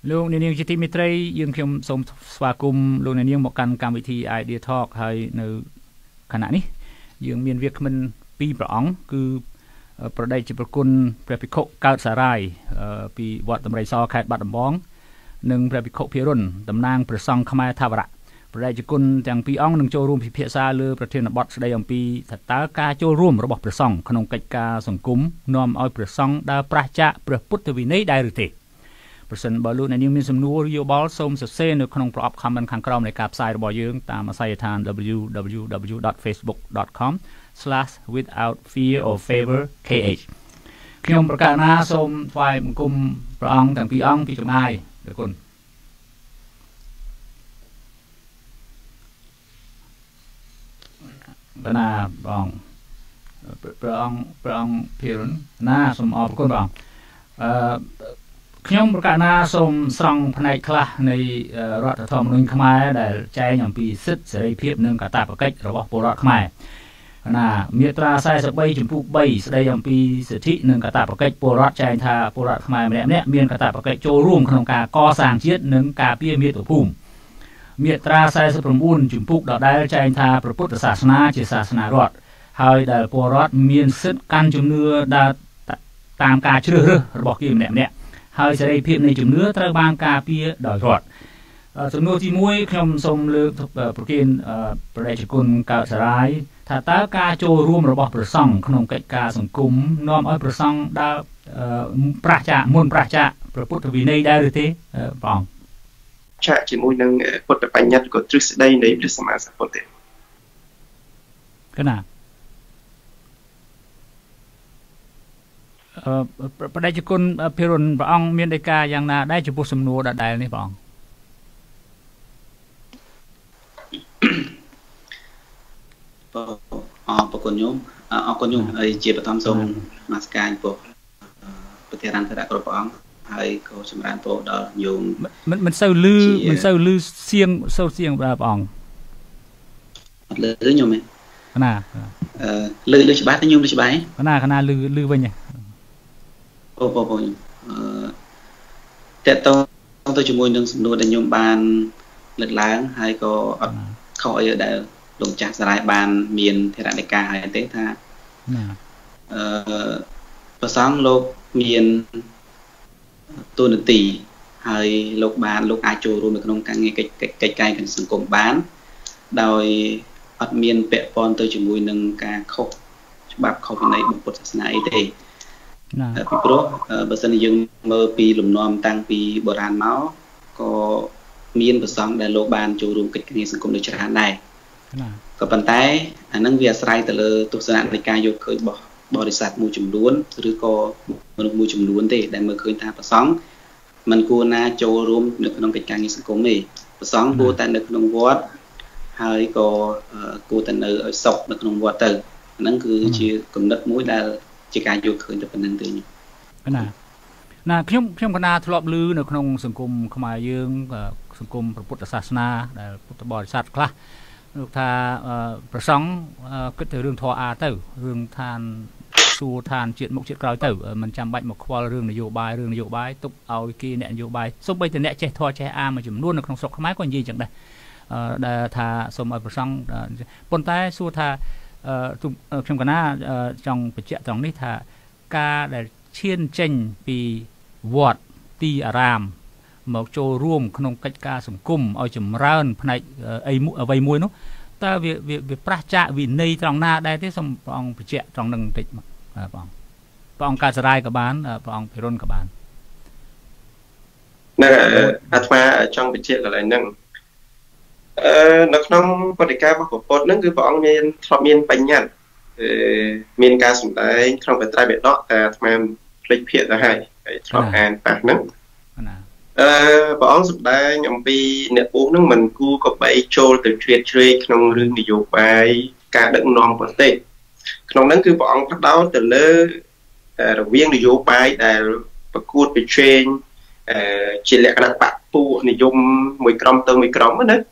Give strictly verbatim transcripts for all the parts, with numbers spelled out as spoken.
លោកនាងជាទីមេត្រីយើងខ្ញុំសូមស្វាគមន៍លោកនាងមកកាន់កម្មវិធី Idea Talk ហើយនៅខណៈនេះយើងមានវាគ្មិនពីរព្រះអង្គគឺប្រដេជប្រគុណព្រះភិក្ខុកើតសារាយពីវត្តតម្រៃសខេត្តបាត់ដំបងនិងព្រះភិក្ខុភិរុនតំណាងព្រះសង្ឃខ្មែរថាវរៈប្រដេជគុណទាំងពីរអង្គនឹងចូលរួមពិភាក្សាលើប្រធានបទស្ដីអំពីថាតើការចូលរួមរបស់ព្រះសង្ឃក្នុងកិច្ចការសង្គមនាំឲ្យព្រះសង្ឃដើរប្រឆាចព្រះពុទ្ធវិន័យដែរឬទេប្រសិនបើលោកអ្នកនាងមានសំណួរយោបល់សូមសរសេរនៅក្នុងប្រអប់ comment ខាងក្រោមនៃការផ្សាយរបស់យើងតាមអាស័យដ្ឋាន double-u double-u double-u dot facebook dot com slash without fear or favor kh ខ្ញុំប្រកាសណាសូមថ្វាយបង្គំព្រះអង្គទាំងពីរអង្គពីចម្ងាយអរគុណបណ្ណាព្រះអង្គព្រះអង្គព្រះអង្គភិរុនណាសូមអរគុណព្រះអង្គអឺខ្ញុំប្រកាសណាសូមស្រង់ផ្នែកខ្លះនៃរដ្ឋធម្មនុញ្ញខ្មែរដែលចែងអំពីសិទ្ធិសេរីភាពនិងកាតព្វកិច្ចរបស់ពលរដ្ឋខ្មែរណាមាត្រាសែសិបបីចំពោះបីស្ដីអំពីសិទ្ធិនិងកាតព្វកិច្ចពលរដ្ឋចែងថាពលរដ្ឋខ្មែរម្នាក់ម្នាក់មានកាតព្វកិច្ចចូលរួមក្នុងការកសាងជាតិនិងការពារមាតុភូមិមាត្រាសែសិប៩ចំពោះដដែលចែងថាព្រះពុទ្ធសាសនាជាសាសនារដ្ឋហើយដែលពលរដ្ឋមានសិទ្ធិកាន់ជំនឿដើរតាមការជ្រើសរើសរបស់គេម្នាក់ម្នាក់ហើយសេរីភាពនៃជំនឿត្រូវបានការពារដោយរដ្ឋសំណួរទីមួយខ្ញុំសូមលើកប្រធានប្រដេជគុណកើតសារាយថាតើការចូលរួមរបស់ព្រះសង្ឃក្នុងកិច្ចការសង្គមនាំឲ្យព្រះសង្ឃដើរប្រឆាចមុនប្រឆាចព្រះពុទ្ធវិន័យដែរឬទេព្រះអង្គឆាកជាមួយនឹងពុទ្ធបញ្ញត្តិក៏ទ្រឹស្ដីនៃព្រះសម្មាសម្ពុទ្ធទេកណាអឺប្រដេជគុណភិរុនព្រះអង្គមានដីកាយ៉ាងណាដែរចំពោះសំណួរដដែលនេះព្រះអង្គអរគុណញោមអរគុណញោមហើយជាបឋមសូមនមស្ការចំពោះប្រធានធរៈគ្រប់ព្រះអង្គហើយក៏ចម្រើនពរដល់ញោមមិនមិនសូវលឺមិនសូវលឺសៀងសូវសៀងព្រះអង្គអត់លឺញោមទេណាអឺលឺលឺច្បាស់ទេញោមលឺច្បាស់ទេណាកណាលឺលឺវិញហ៎អូបងបងអឺតើតទៅជាមួយនឹងសំណួរដែលខ្ញុំបានលើកឡើងហើយក៏អត់ខុសអីដែលលោកចាស់សារាយបានមានធរណីកាហើយទេថាអឺប្រសងលោកមានទូនាទីហើយលោកបានលោកអាចចូលរួមនៅក្នុងការងារកិច្ចកិច្ចការសង្គមបានដោយអត់មានពាក់ព័ន្ធទៅជាមួយនឹងការខុសច្បាប់ខុសវិន័យពុទ្ធសាសនាអីទេពីព្រោះបើសិនជាយើងមើលពីលំនាំតាំងពីបុរាណមកក៏មានប្រសងដែលលោកបានចូលរួមកិច្ចការសង្គមដូចច្រើនដែរក៏ប៉ុន្តែអានឹងវាអាស្រ័យទៅលើទស្សនវិជ្ជាយកឃើញរបស់បរិស័ទមួយចំនួនឬក៏មនុស្សមួយចំនួនទេដែលមើលឃើញថាប្រសងมันគួរណាចូលរួមនៅក្នុងកិច្ចការសង្គមទេប្រសងគួរតែនៅក្នុងវត្តហើយក៏គួរតែនៅឲ្យសុខនៅក្នុងវត្តទៅអាហ្នឹងគឺជាគំនិតមួយដែលជាការយកឃើញតែប៉ុណ្្នឹងទេណាណាខ្ញុំខ្ញុំកណាធ្លាប់ឮនៅក្នុងសង្គមខ្មែរយើងសង្គមព្រះពុទ្ធសាសនាដែលពុទ្ធបរិស័ទខ្លះលោកថាប្រសង់គិតទៅរឿងធម៌អាទៅរឿងឋានសួគ៌ឋានជាតិមុខជាតិក្រោយទៅមិនចាំបាច់មកខ្វល់រឿងនយោបាយរឿងនយោបាយទុកឲ្យគេអ្នកនយោបាយសូម្បីតែអ្នកចេះធម៌ចេះអាមួយចំនួននៅក្នុងស្រុកខ្មែរក៏និយាយចឹងដែរដែលថាសូមឲ្យប្រសង់ប៉ុន្តែសួរថាខ្ញុំកណាចង់បញ្ជាក់ត្រង់នេះថាការដែលឈានចេញពីវត្តទីអារាមមកចូលរួមក្នុងកិច្ចការសង្គមឲ្យចម្រើនផ្នែកអីអ្វីមួយនោះតើវាវាប្រឆាចវិន័យត្រង់ណាដែរទេសូមព្រះអង្គបញ្ជាក់ត្រង់នឹងបន្តិចព្រះអង្គព្រះអង្គកើតសរាយក៏បានព្រះអង្គភិរុនក៏បាននៅអាត្មាចង់បញ្ជាក់កន្លែងហ្នឹងអឺនៅក្នុងបទិការបស់ពុទ្ធហ្នឹងគឺព្រះអង្គមានធ្លាប់មានបញ្ញត្តិមានការសម្ដែងក្នុងបត្រៃបិដកតែអាត្មាភ្លេចភាគទៅហើយហើយធ្លាប់អានប៉ះហ្នឹងអឺព្រះអង្គសម្ដែងអំពីអ្នកពូហ្នឹងមិនគួរក៏បីចូលទៅជ្រៀតជ្រែកក្នុងរឿងនយោបាយការដឹកនាំប្រទេសក្នុងហ្នឹងគឺព្រះអង្គផ្ដោតទៅលើរវាងនយោបាយដែលប្រកួតប្រជែងអឺជាលក្ខណៈបកពួកនិយមមួយក្រុមទៅមួយក្រុមណាណា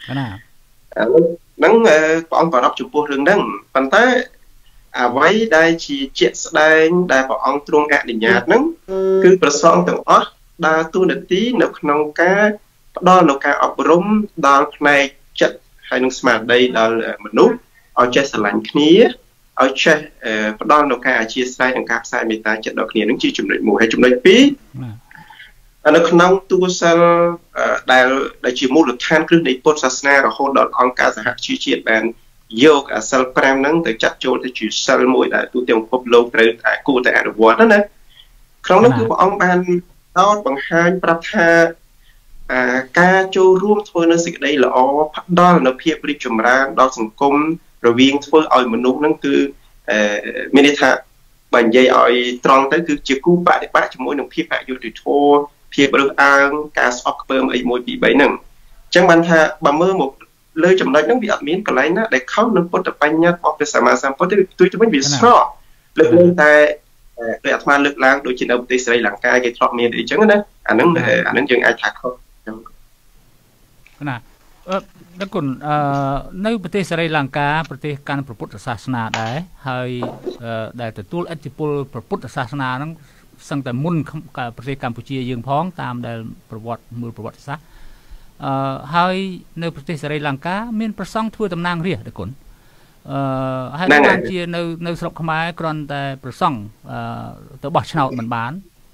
ហ្នឹងព្រះអង្គប្រកបចំពោះរឿងហ្នឹងប៉ុន្តែអ្វីដែលជាជាក់ស្ដែងដែលព្រះអង្គទ្រង់អនុញ្ញាតហ្នឹងគឺប្រសងទាំងអស់ đa tu nợ tí nợ nông cá đó nợ cá ọc rung đó này chất hay nông smart đây đó là mình nút ở trên sàn lạnh khía ở trên đó nợ cá chia sai nâng cáp sai mì ta chất đó khía nâng chi chùm đợi mùa hay chùm đợi phí nợ nông tu sơ đại đại chỉ một lực than cứ này bột sasna rồi hôn đón ông cá giả hạt chi chiết bàn yêu cả sal pram nâng tới chặt chỗ tới chỉ sal mũi đại tu tiền phốp lâu tới tại cụ tại được vót đó nè không nó cứ ông ban đó bằng hai prap tha ca châuរួមធ្វើនៅសេចក្តីល្អផាត់ដល់នៅភាពរីកចម្រើនដល់សង្គមរវាងធ្វើឲ្យមនុស្សហ្នឹងគឺមានន័យថាបើនិយាយឲ្យត្រង់ទៅគឺជាគូបដិបត្តិជាមួយនឹងភាពអយុត្តិធម៌ភាពរើសអើងការស្អប់ខ្ពើមអីមួយពីរបីហ្នឹងអញ្ចឹងបានថាបើមើលមកលើចំណុចហ្នឹងវាអត់មានកន្លែងណាដែលខុសនឹងពុទ្ធបញ្ញត្តិរបស់ព្រះសម្មាសម្ពុទ្ធទេទុយទៅវិញវាស្រកលើកលែងតែដោយអាត្មាលើកឡើងដូចជានៅប្រទេសស្រីលង្កាគេធ្លាប់មានអីចឹងណាអាហ្នឹងអាហ្នឹងយើងអាចថាខុសណាអឺដល់គុណអឺនៅប្រទេសស្រីលង្កាប្រទេសកាន់ព្រះពុទ្ធសាសនាដែរហើយដែលទទួលឥទ្ធិពលព្រះពុទ្ធសាសនាហ្នឹងសឹងតែមុនប្រទេសកម្ពុជាយើងផងតាមដែលប្រវត្តិមើលប្រវត្តិសាស្ត្រអឺហើយនៅប្រទេសស្រីលង្កាមានប្រសង់ធ្វើតំណាងរាស្ត្រដល់គុណអឺហើយបានជានៅនៅស្រុកខ្មែរគ្រាន់តែប្រសង់អឺទៅបោះឆ្នោតមិនបាន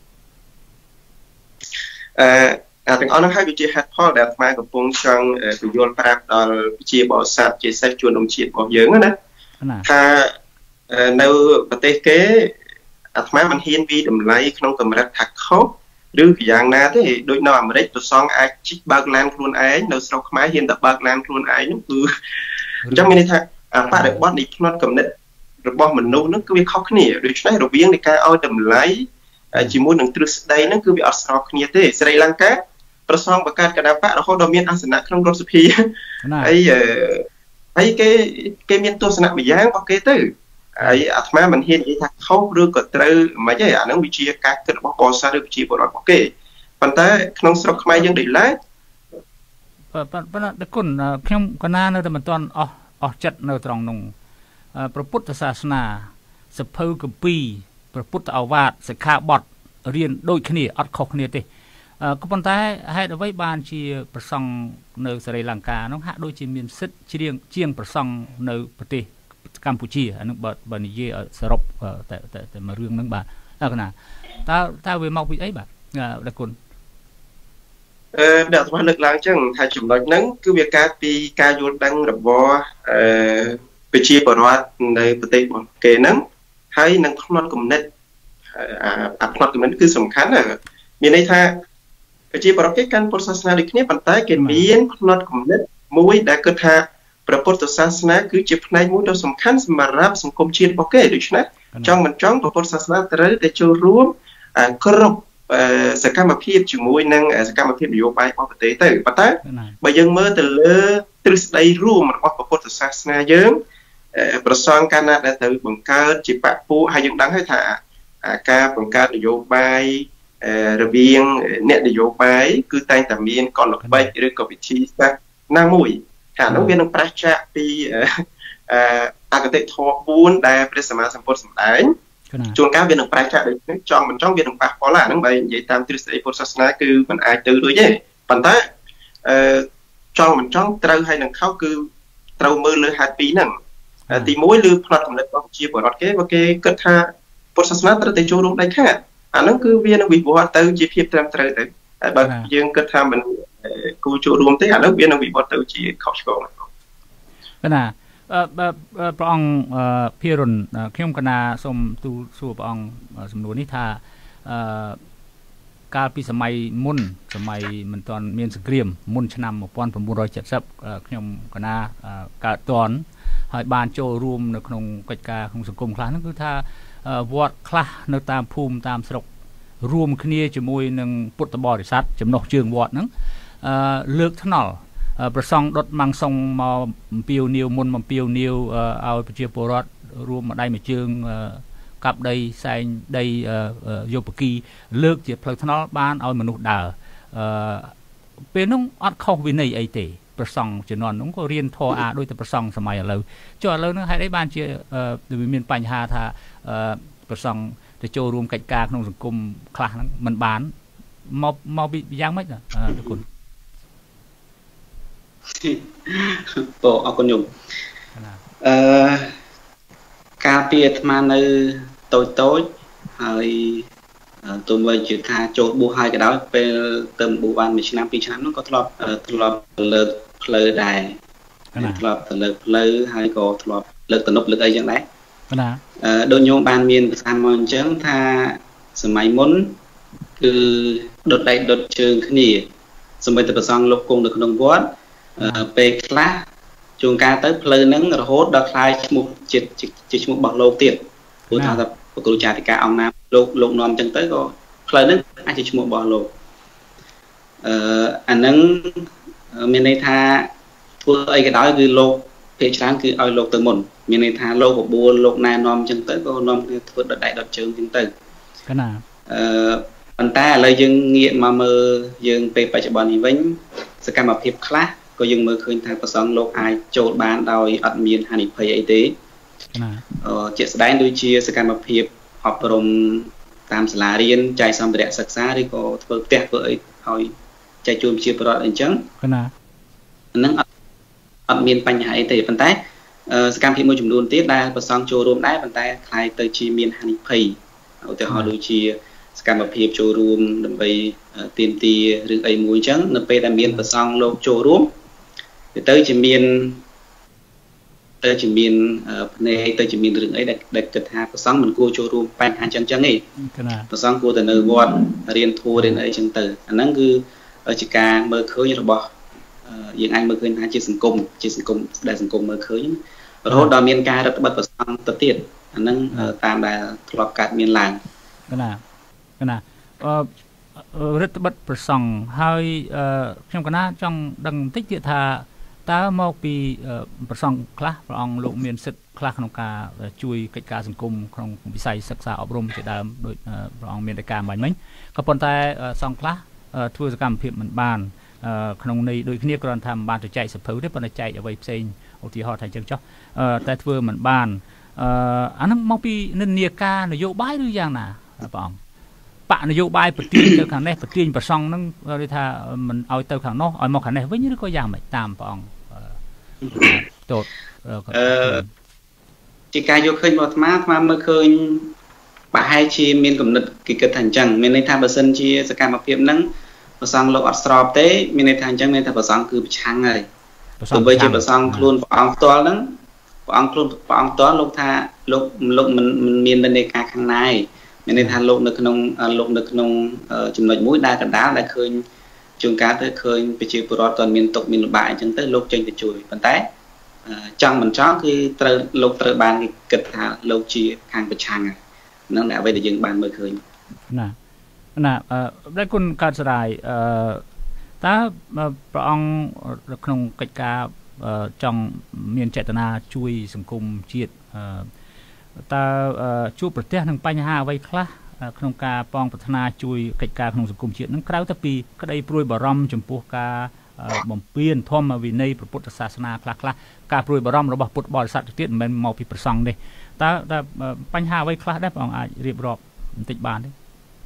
អឺអាទាំងអស់នោះហើយវាជាហេតុផលដែលអាត្មាកំពុងចង់ពន្យល់ប្រាប់ដល់ជាបរិស័ទជាសេះជួននំជាតិរបស់យើងណាថានៅប្រទេសគេអាត្មាមិនហ៊ានវិតម្លៃក្នុងកម្រិតថាខុសឬយ៉ាងណាទេដូចនៅអាមេរិកប្រសង់អាចជីកបើកឡានខ្លួនឯងនៅស្រុកខ្មែរហ៊ានតែបើកឡានខ្លួនឯងនោះគឺអញ្ចឹងមានន័យថាអាបរិបទនៃផ្នត់កំណត់របស់មនុស្សហ្នឹងគឺវាខុសគ្នាដូច្នេះរវាងនៃការឲ្យតម្លៃជាមួយនឹងទ្រឹស្ដីហ្នឹងគឺវាអត់ស្របគ្នាទេស្រីលង្កាប្រសងបង្កើតគណៈបករហូតដល់មានអាសនៈក្នុងរដ្ឋសភាហើយហើយគេគេមានទស្សនៈម្យ៉ាងរបស់គេទៅហើយអាត្មាមិនហ៊ាននិយាយថាខុសឬក៏ត្រូវមិនទេអាហ្នឹងវាជាការគិតរបស់បរិស័ទឬជាបរិបទរបស់គេប៉ុន្តែក្នុងស្រុកខ្មែរយើងដូចឡែកប៉ុន្តែដល់គុណខ្ញុំកណានៅតែមិនទាន់អស់អស់ចិត្តនៅត្រង់នោះព្រះពុទ្ធសាសនាសភៅគម្ពីរព្រះពុទ្ធឱវាទសិក្ខាបទរៀនដូចគ្នាអត់ខុសគ្នាទេក៏ប៉ុន្តែហេតុអ្វីបានជាប្រសង់នៅស្រីលង្កានោះហាក់ដូចជាមានសិទ្ធិជ្រៀងជាងប្រសង់នៅប្រទេសកម្ពុជាអានឹងបើបើនិយាយសរុបតែតែមួយរឿងហ្នឹងបាទតើកណាតើតើវាមកពីអីបាទដល់គុណអឺដែលអាត្មាលើកឡើងចឹងថាចំណុចហ្នឹងគឺវាកើតពីការយល់ដឹងរបស់អឺប្រជាពលរដ្ឋនៅប្រទេសរបស់គេហ្នឹងហើយនឹងផ្នត់គំនិតអាផ្នត់គំនិតគឺសំខាន់ណាមានន័យថាប្រជាពលរដ្ឋគេកាន់ពុទ្ធសាសនាដូចគ្នាប៉ុន្តែគេមានផ្នត់គំនិតមួយដែលគិតថាព្រះពុទ្ធសាសនាគឺជាផ្នែកមួយដ៏សំខាន់សម្រាប់សង្គមជាតិរបស់គេដូច្នេះចង់មិនចង់ព្រះពុទ្ធសាសនាត្រូវតែចូលរួមគ្រប់សកម្មភាពជាមួយនឹងសកម្មភាពនយោបាយរបស់ប្រទេសទៅប៉ុន្តែបើយើងមើលទៅលើទ្រឹស្ដីរួមរបស់ព្រះពុទ្ធសាសនាយើងប្រសងកាលណាដែលទៅបង្កើតជាបពុះហើយយើងដឹងហើយថាការបង្កើតនយោបាយរវាងអ្នកនយោបាយគឺតែងតែមានកលល្បិចឬក៏វិធីសាស្ត្រណាមួយថានោះវានឹងប្រឆាចពីអកតេធម៌បួនដែលព្រះសម្មាសម្ពុទ្ធសម្ដែងជួនកាលវានឹងប្រឆាចដូចនេះចង់មិនចង់វានឹងប៉ះពាល់អាហ្នឹងបើនិយាយតាមទ្រឹស្ដីពុទ្ធសាសនាគឺមិនអាចទៅដូចទេប៉ុន្តែអឺចង់មិនចង់ត្រូវហើយនឹងខុសគឺត្រូវមើលលើហេតុពីរហ្នឹងទីមួយលើផ្នត់គំនិតរបស់ជាបរិបទគេបើគេគិតថាពុទ្ធសាសនាត្រូវតែចូលរួមដៃខាតអាហ្នឹងគឺវានឹងវិវត្តទៅជាភាពត្រឹមត្រូវទៅហើយបើយើងគិតថាមិនគូចូលរួមទេអាហ្នឹងវានឹងវិវត្តទៅជាខុសឆ្គងណាព្រះអង្គភិរុនខ្ញុំកណាសូមទូលសួរព្រះអង្គសំណួរនេះថាអឺកាលពីសម័យមុនសម័យមិនទាន់មានសង្គ្រាមមុនឆ្នាំmột nghìn chín trăm七mươiខ្ញុំកណាកើតតន់ហើយបានចូលរួមនៅក្នុងកិច្ចការក្នុងសង្គមខ្លះហ្នឹងគឺថាវត្តខ្លះនៅតាមភូមិតាមស្រុករួមគ្នាជាមួយនឹងពុទ្ធបរិស័ទចំណុះជើងវត្តហ្នឹងលើកថ្នល់ប្រសង់ដុតម៉ាំងសុងមកអំពាវនាវមុនអំពាវនាវឲ្យប្រជាពលរដ្ឋរួមម្ដាយមួយជើងកាប់ដីសែងដីយោបគីលើកជាផ្លូវថ្នល់បានឲ្យមនុស្សដើរអឺពេលនោះអត់ខុសវិន័យអីទេប្រសង់ជំនាន់នោះក៏រៀនធម៌អាដោយតែប្រសង់សម័យឥឡូវចុះឥឡូវហ្នឹងហេតុអីបានជាមានបញ្ហាថាប្រសង់ទៅចូលរួមកិច្ចការក្នុងសង្គមខ្លះហ្នឹងមិនបាន mau mau bị giang mất rồi đượcคุณ bộ ở con nhung cà phê mà nơi tối tốiហើយtôi mới chỉ tha chỗ bu hai cái đó về tầm bu ban mình năm pi chán nó có thọp thọp lợt lợt đài thọp lợt lợt hay có thọp lợt tận nộp lợt ấy chẳng đấy đôi nhôm ban miền san mòn trắng tha sớm mai muốn cứ đột đại đột trường cái gì sớm mai từ sang lục cùng được đồng vót về class trường ca tới lợt nắng rồi hốt đợt khai một chỉ chỉ một bậc lâu tiền của thằng tập của cô cha thì cả ông nam lục lục nón chân tới có lời nước ai chỉ một bò lục anh nâng miền này tha thua ấy cái đó cứ lục phía sáng cứ ao lục từ mồn miền này tha lục của bùa lục này nón chân tới có nón thua đợt đại đợt trường chân tới cái nào anh ta lời dương nghiện mà mơ dương về phải cho bọn hình vĩnh sẽ cam hợp hiệp class có dương mơ khơi thang có sóng lục ai trộn bán đòi ẩn miền hành phơi ấy tế chuyện đánh đôi chia sẽ cam hợp hiệp học rồng tam sả riêng chạy xong để sạch xa đi có vợ tẹt vợ hỏi chạy chùm chia bờ anh trắng nâng ở miền Pành Hải thì phần tái cam khi môi trường luôn tiếp đa và xong chô rôm đá phần tái khai tới chi miền Hàn Phi ở từ họ đôi chia cam hợp hiệp chô rôm đầm bay tiền tì rừng ấy mũi trắng nấp pe đam miền và xong lô chô rôm tới chỉ miền tới chỉ miền này tới chỉ miền rừng ấy đặt đặt chật hạ có sáng mình cua cho rùm pan hàng chân chân ấy có sáng cua từ nơi vọt riêng thua đến ấy chân từ anh năng cứ ở chỉ ca mơ khơi như là bò những anh mơ khơi hai chia sừng cùng chia sừng cùng đại sừng cùng mơ khơi rồi hốt đào miền ca rất bật vào sáng tất tiền anh năng tam là lọt cát miền làng cái nào cái nào rất bật vào sáng hai trong cái na trong đằng tích địa thà ta mau piประสงค์คลาพระองค์ลูกเมียนศึกคลาขนมกาช่วยกิจการสังคมของวิสัยศึกษาอบรมจะได้โดยพระองค์เมียนการหมายมั้ยก็ปนแต่สองคลาทั่วสกรรมเพียบเหมือนบ้านขนมในโดยขี้กรอนทำบ้านจะใจสะเพอได้ปนใจเอาไว้เซ็งอุทิศหอไทยจังจ้อแต่ทั่วเหมือนบ้านอันนั้นmau piนินเนียกานโยบายหรือยังน่ะพระองค์ปะนโยบายปฏิเสธขังในปฏิเสธประสงค์นั้นเราถ้ามันเอาเตาขังนอกเอามาขังในไว้นี่ก็ยังไม่ตามพระองค์tốt chỉ cái vô khơi một má mà mới khơi bà hai chi miền cầm nứt cái cái thành chẳng miền này tham bờ sân chi sẽ cam một phiếm nắng bờ sông lộc Australia tế miền này thành chẳng miền tham bờ sông cứ chăng rồi từ bây giờ bờ sông luôn bờ to lắm bờ luôn bờ to lộc tha lộc lộc mình mình miền bên này cả khang này miền này tha lộc được nông lộc được nông chùm lạch mũi đa cả đá lại khơi trường cá tới khơi bị chịu bờ toàn miền tộc miền bãi chẳng tới lộc trên cái chuối bàn tay trong mình chó khi từ lộc từ bàn kịch thả lộc chia hàng bạch hàng nó đã về để dừng bàn mới khơi nè nèได้คุณการสลายตาพระองค์ក្នុងកិច្ចការចង់មានចេតនាជួយសង្គមជាតិតើជួបប្រទះនឹងបញ្ហាអ្វីខ្លះក្នុងការប៉ងប្រាថ្នាជួយកិច្ចការក្នុងសង្គមជាតិនឹងក្រៅទៅពីក្តីព្រួយបារម្ភចំពោះការបំពេញធម្មវិន័យពុទ្ធសាសនាខ្លះៗការព្រួយបារម្ភរបស់ពុទ្ធបរិស័ទទៀតមិនមែនមកពីប្រសង់ទេតើតើបញ្ហាអ្វីខ្លះដែរព្រះអង្គអាចរៀបរាប់បន្តិចបានទេ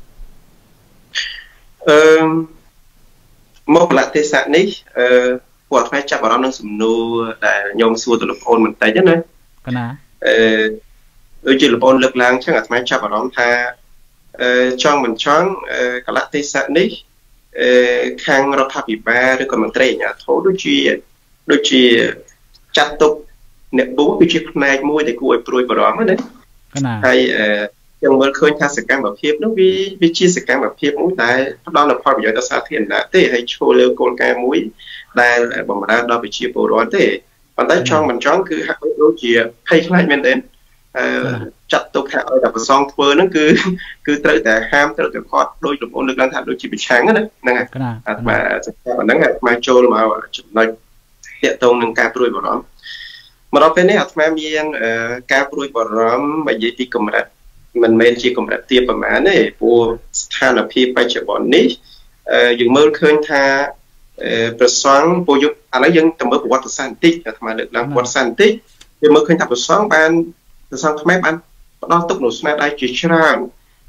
អឺមកលតិសៈនេះអឺពួកថ្មចាប់អារម្មណ៍នឹងសំណួរដែលខ្ញុំសួរទៅលោកប្អូនបន្តិចណាកណាអឺដូចជាលោកប្អូនលើកឡើងចឹងអាថ្មចាប់អារម្មណ៍ថាអឺចង់មិនចង់កលតិសៈនេះខាងរដ្ឋាភិបាលឬក៏មន្ត្រីអាជ្ញាធរដូចជាដូចជាចាត់ទុកអ្នកបួសគឺជាផ្នែកមួយដែលគួរឲ្យព្រួយបារម្ភណាហើយយើងមើលឃើញថាសកម្មភាពនោះវាវាជាសកម្មភាពមួយដែលផ្ដល់នូវផលប្រយោជន៍ដល់សាធារណៈទេហើយចូលលើគោលការណ៍មួយដែលបំរើដល់ប្រជាពលរដ្ឋទេប៉ុន្តែចង់មិនចង់គឺហាក់ដូចជាភ័យខ្លាចមែនទេចាត់ទុកថាឲ្យតែប្រសងធ្វើហ្នឹងគឺគឺត្រូវតែហាមត្រូវតែគាត់ដោយលោកអូនលើកឡើងថាដូចជាប្រឆាំងណាហ្នឹងហើយអាត្មាសកម្មហ្នឹងអាត្មាចូលមកចំណុចទាក់ទងនឹងការព្រួយបារម្ភមកដល់ពេលនេះអាត្មាមានការព្រួយបារម្ភនិយាយពីកម្រិតមិនមែនជាកម្រិតទាបប្រមាណទេព្រោះស្ថានភាពបច្ចុប្បន្ននេះយើងមើលឃើញថាប្រសងពលយុទ្ធឥឡូវយើងទៅមើលប្រវត្តិសាស្ត្របន្តិចអាត្មាលើកឡើងប្រវត្តិសាស្ត្របន្តិចយើងមើលឃើញថាប្រសងបានប្រសងខ្មែរបានផ្ដល់ទុកនូវស្នាដៃជាច្រើន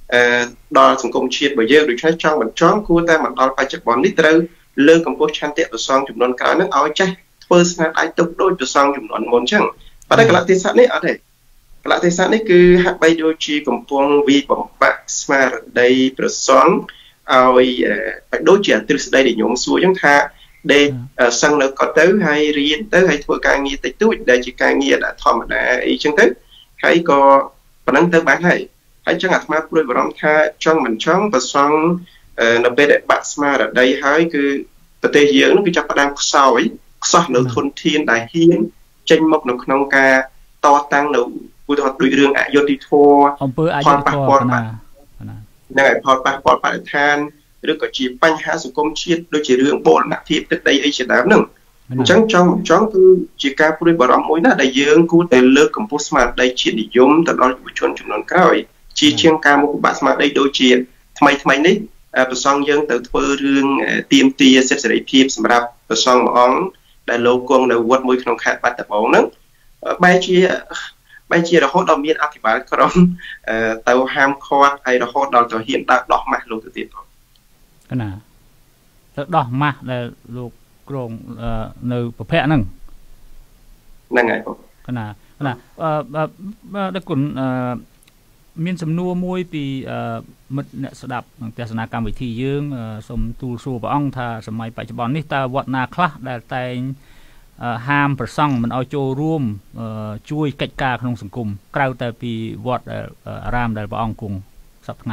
đo sủng công chiết bởi giờ được cho trong mình chọn cua ta mình đo phải chụp bón nít từ lơ cầm bút chăn tiệt của song chụp non cá nước áo chay first ai tục đôi của song chụp non món chẳng và đây cái loại thế sản này ở đây cái loại thế sản này cứ hạt bay đôi chi cầm phong vi bằng bạc smart đây của song ao phải đối chuyển từ đây để nhúng xuống chúng ta để sang nó có tới hay riêng tới hay thua ca nghi tích túi để chỉ ca nghi đã thọ mà đã ý chân tới hãy có và năng tới bán này hãy cho ngặt mà đôi vào trong tha cho mình chóng và xong nó về để bạn smart ở đây hãy cứ tờ tê dưỡng nó cứ chắc đang sao ấy sao nó thôn thiên đại hiến tranh mộc nó nông ca to tăng nó vui thuật đuổi đường ạ vô đi thua hoa bạc bọt này hoa bạc bọt bạn than được có chỉ bánh hạ sự công chiết đôi chỉ đường bộ nặng thiệp tức đây ấy chỉ đám nừng chẳng trong trong cứ chỉ ca phụ vào đó mỗi là đại dương cú để lơ cầm post smart đây chỉ để dùng từ đó của chuẩn chuẩn non cao ấy chỉ chiang ca một bạn smart đây đôi chỉ thay thay đấy và xong dương từ thưa đường tiêm tia xếp sẽ thiệp sầm rạp và xong món đại lô con đầu quật mũi không khát bắt tập bóng nấng bay chia bay chia là hốt đầu miên áp thì bán còn tàu ham kho hay là hốt đầu tàu hiện đại đỏ mặt luôn từ tiền cái nào đỏ mặt là lục gồm nơi bậc phe nưng năng ngày cái nào cái nào đã còn miên sầm nua môi vì mật sờ đạpแต่สนากรรมวิธีយើងสมตูสูบอ่องท่าสมัยปัจจุบันนี้ตาวัดนาคลาได้แต่ห้ามประซังมันเอาโจร่วมช่วยกิจการของสังคมกล่าวแต่ปีวัดรามได้พระองค์กุงสับไง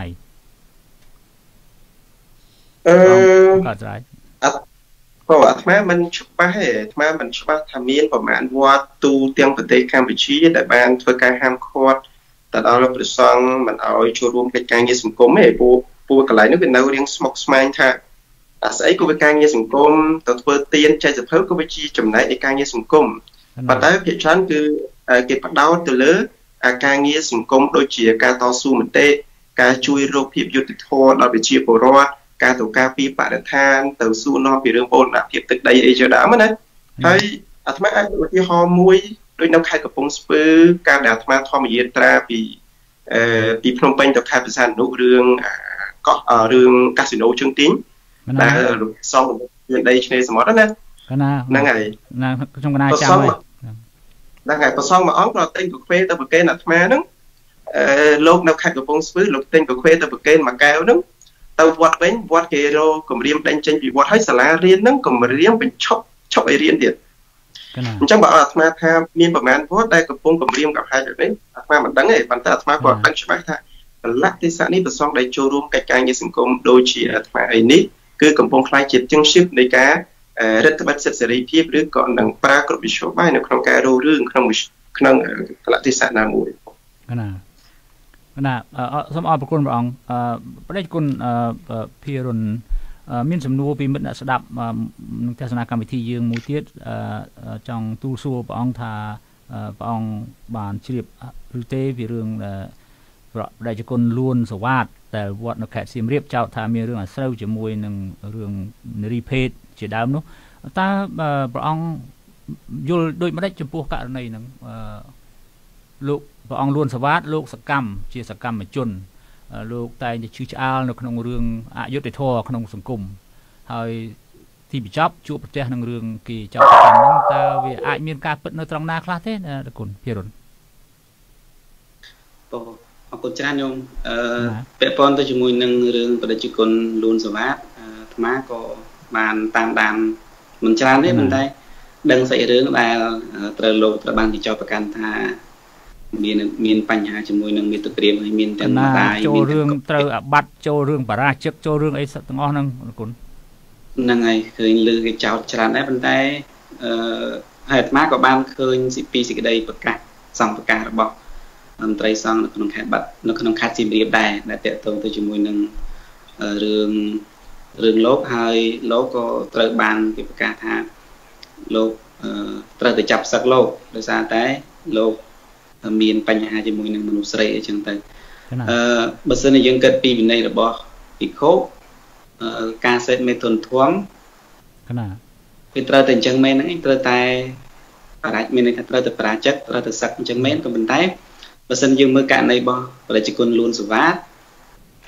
เออก็จะได้เพราะว่าทำไมมันชุบไปทำไมมันชุบทำมีนประมาณวัดตูเตียงประเทศกัมพูชีได้บางเพื่อการห้ามคอดแต่เอาเราไปซ่องมันเอาโชว์รวมเป็นการเงินสังคมไม่ปูปูกระไรนึกเป็นแนวเรียงสมอกสมัยค่ะอาศัยกูเป็นการเงินสังคมตัวเปิดเตียนใจจะเพิ่มกูไปชี้จำไหนในการเงินสังคมปัจจัยเพียงชั้นคือเก็บปักดาวตัวเลือการเงินสังคมโดยเฉียการต่อสู้เหมือนเตะการช่วยโรคพิษยุติโทษเราไปเชียร์โปรวัตการต่อการปีปะทานต่อสู้นอกปีเรื่องโอนเพียบตึกใดเอเชียดามันนะให้อาทมาไอ้ตัวที่ฮอมวยโดยน้ำไข่กับปงสเปอร์การด่าทมาทอมเยตราปีปีพนมเปญต่อการประสานนุเรื่องก็เรื่องคาสิโนเชิงติ้งแต่ซองเรื่องใดเชนสมอนั่นนะนั่งไงนั่งชมกันอาจารย์เลยนั่งไงพอซองมาอ้อมเราเต้นกับเควตตัวเกนอัตมานึงโลกน้ำไข่กับปงสเปอร์โลกเต้นกับเควตตัวเกนมาแก้วนึงตัววัดเป็นวัดเกโรก็มาเรียนเป็นเช่นปีวัดให้สลาเรียนนึงก็มาเรียนเป็นชอบชอบไอเรียนเดียดจังบอกอัตมาทำมีประมาณเพราะได้กับปงกับเรียนกับใครแบบนี้อัตมามันดังไงปันแต่อัตมาก็ดังใช่ไหมท่าลักที่สานี้ประสงค์ได้โจรวมกิจการในสังคมโดยเฉพาะอัตมาไอ้นี้คือกับปงคลายจิตจึงชิบในการรัฐบาลเสรีภาพหรือก่อนดังปรากฏวิชวบ้านในโครงการรู้เรื่องโครงโครงลักที่สานามุยนะสมอประคุณพระองค์ประเด็นคุณพิรุณมินสำนัวปีมิตรสดับเทศนากรรมวิธียืงมูเทียดจังตูซัวพระองค์ทาพระองค์บานเฉียบหรือเตวิเรื่องประเด็นคุณล้วนสวัสดิ์แต่วัดนักแขกเสียมเรียบเจ้าทามีเรื่องเศร้าจะมวยหนึ่งเรื่องรีเพจเจดามนุตาพระองค์ยุลโดยไม่ได้จำพวกกันในหนึ่งลูกพระองค์ล้วนสวัสดิ์ลูกสกรรมเจียสกรรมมาจนลูกแต่จะชื่อชาลในขนมเรื่องอายุติโทขนมสังคมให้ที่บิจับจูบประเทศในเรื่องกี่เจ้ากันนั้นแต่เวออาจมีการเปิดในตรงนาคลาเทนตะกุนพิรุณปอกุญจานยงเปะปอนตัวจมูกหนึ่งเรื่องประเด็นคนล้วนสวัสดิ์ธรรมะก็บานตามดานมันจานได้มันได้ดังใส่เรื่องแต่ตระโลตระบางที่เจ้าประกันท่ามีมีปัญหาจมูกหนึ่งมีตะเกียบมีแต่มาตายโจเรื่องเตอบัดโจเรื่องปราชิกโจเรื่องไอ้สัตว์งอนั่งคุณนั่งไงเคยลือเจ้าชราได้บันไดเหตุมากกว่าบ้านเคยสิปีสิกใดประกาศส่งประกาศบอกอันตรายส่งขนมแขกบัดขนมขาดสิบเรียบได้แต่เตะตรงตัวจมูกหนึ่งเรื่องเรื่องโลกให้โลกก็ตระบานที่ประกาศหาโลกตระติจับสักโลกโดยสารแต่โลกมีนปัญหาจมูกหนึ่งมนุษย์เสรีจังแต่บัดนี้ยังเกิดปีในระบบปีโคการเสร็จไม่ทนท้วงเป็นตราแต่จังเมนนั่นตราแต่ปราชเมนในตราแต่ปราจักตราแต่สักจังเมนก็เป็นไทยบัดนี้ยังเมื่อการในบ่ปราชกุลล้วนสวัสดิ์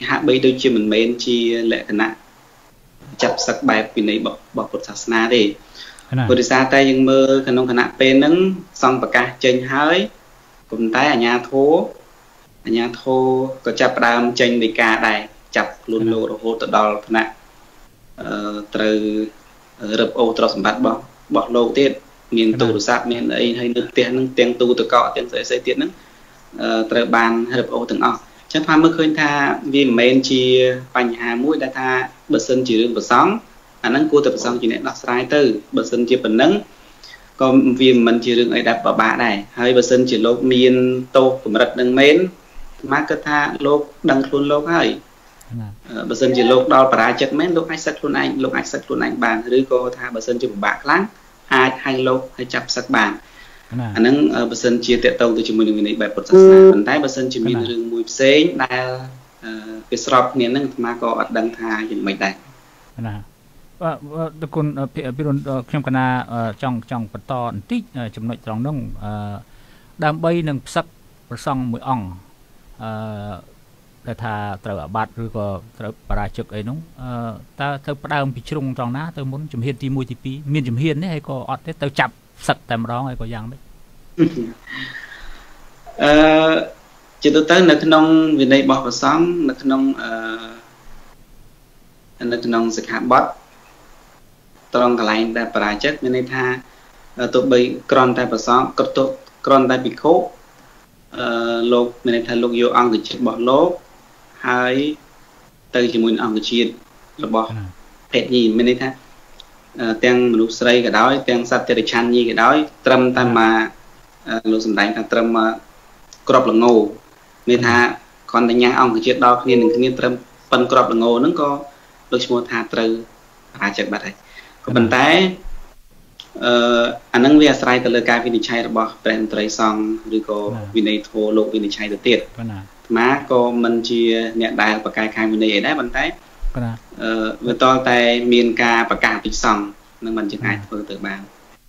hạ bây đôi chia mình mến chi lệ khả nạ chập sắc bài vì nấy bọc bọc bột sạc sna đi bột xa tay nhưng mơ khả nông khả nạ bên nâng xong bà ca chênh hơi cùng tay ở nhà thố ở nhà thố có chập đàm chênh đi ca đài chập luôn lô đồ hô tự đo khả nạ từ rập ô trò sẵn bát bọc bọc lô tiết miền tù sạc miền ấy hay nước tiền nâng tiền tù từ cọ tiền sợi sợi tiết nâng từ bàn rập ô từng ọ chắc pha mới khơi tha vì mình chỉ bành hà mũi đã tha bờ sân chỉ đường bờ sóng anh nâng cua tập sóng chỉ nét đọc sai từ bờ sân chỉ phần nâng còn vì mình chỉ đường ấy đạp vào bạ này hay bờ sân chỉ lốp miền tô của mặt đằng mến má cơ tha lốp đằng luôn lốp hay bờ sân chỉ lốp đo bà chất mến lốp ai sắc luôn anh lốp ai sắc luôn anh bànឬcô tha bờ sân chỉ một bạc láng ai hay lốp hay chập sắc bàn anh nâng bờ sân chia tệ tông từ chúng mình mình bài bột sạch phần tay bờ sân chỉ mình đường mùi xế đa cái sọp này nâng mà có đăng thà những mấy đại và đặc quân bị đồn trong cana trong trong phần to tích chấm nội trong nông đam bay nâng sắc xong mùi ong để thà trở bát rồi có trở bà trực ấy đúng ta theo đam bị trung trong ná tôi muốn chấm hiên ti mùi ti pi miền chấm hiên đấy hay có ọt đấy tôi chập sạch tầm đó hay có giang đấy chỉ tôi tới là cái nông vì đây bỏ vào sáng là cái nông là cái nông dịch hạt bót trong cái này đã bà chất nên đây tha tụi bị con tay vào sáng cất tụi con tay bị khô lột nên đây tha lột vô ăn cái chết bỏ lốt hay từ chỉ muốn ăn cái chết là bỏ hết gì nên đây tha tiếng một lúc xây cái đó tiếng sắp tới chan như cái đó trầm ta mà lúc sầm đánh thằng trầm mà crop là ngô nên tha còn đánh nhang ông cái chuyện đó nên đừng nên trầm phần crop là ngô nó có lúc mua tha từ à chạy bắt này có bàn tay anh nâng về sai từ lời ca vì chạy là bỏ brand tray song rồi có vì này thô lộ vì này chạy được tiền má có mình chỉ nhận đại và cài khai vì này đấy bàn tay vừa to tay miền ca và cả bị sòng nên mình chỉ ai thôi từ bàn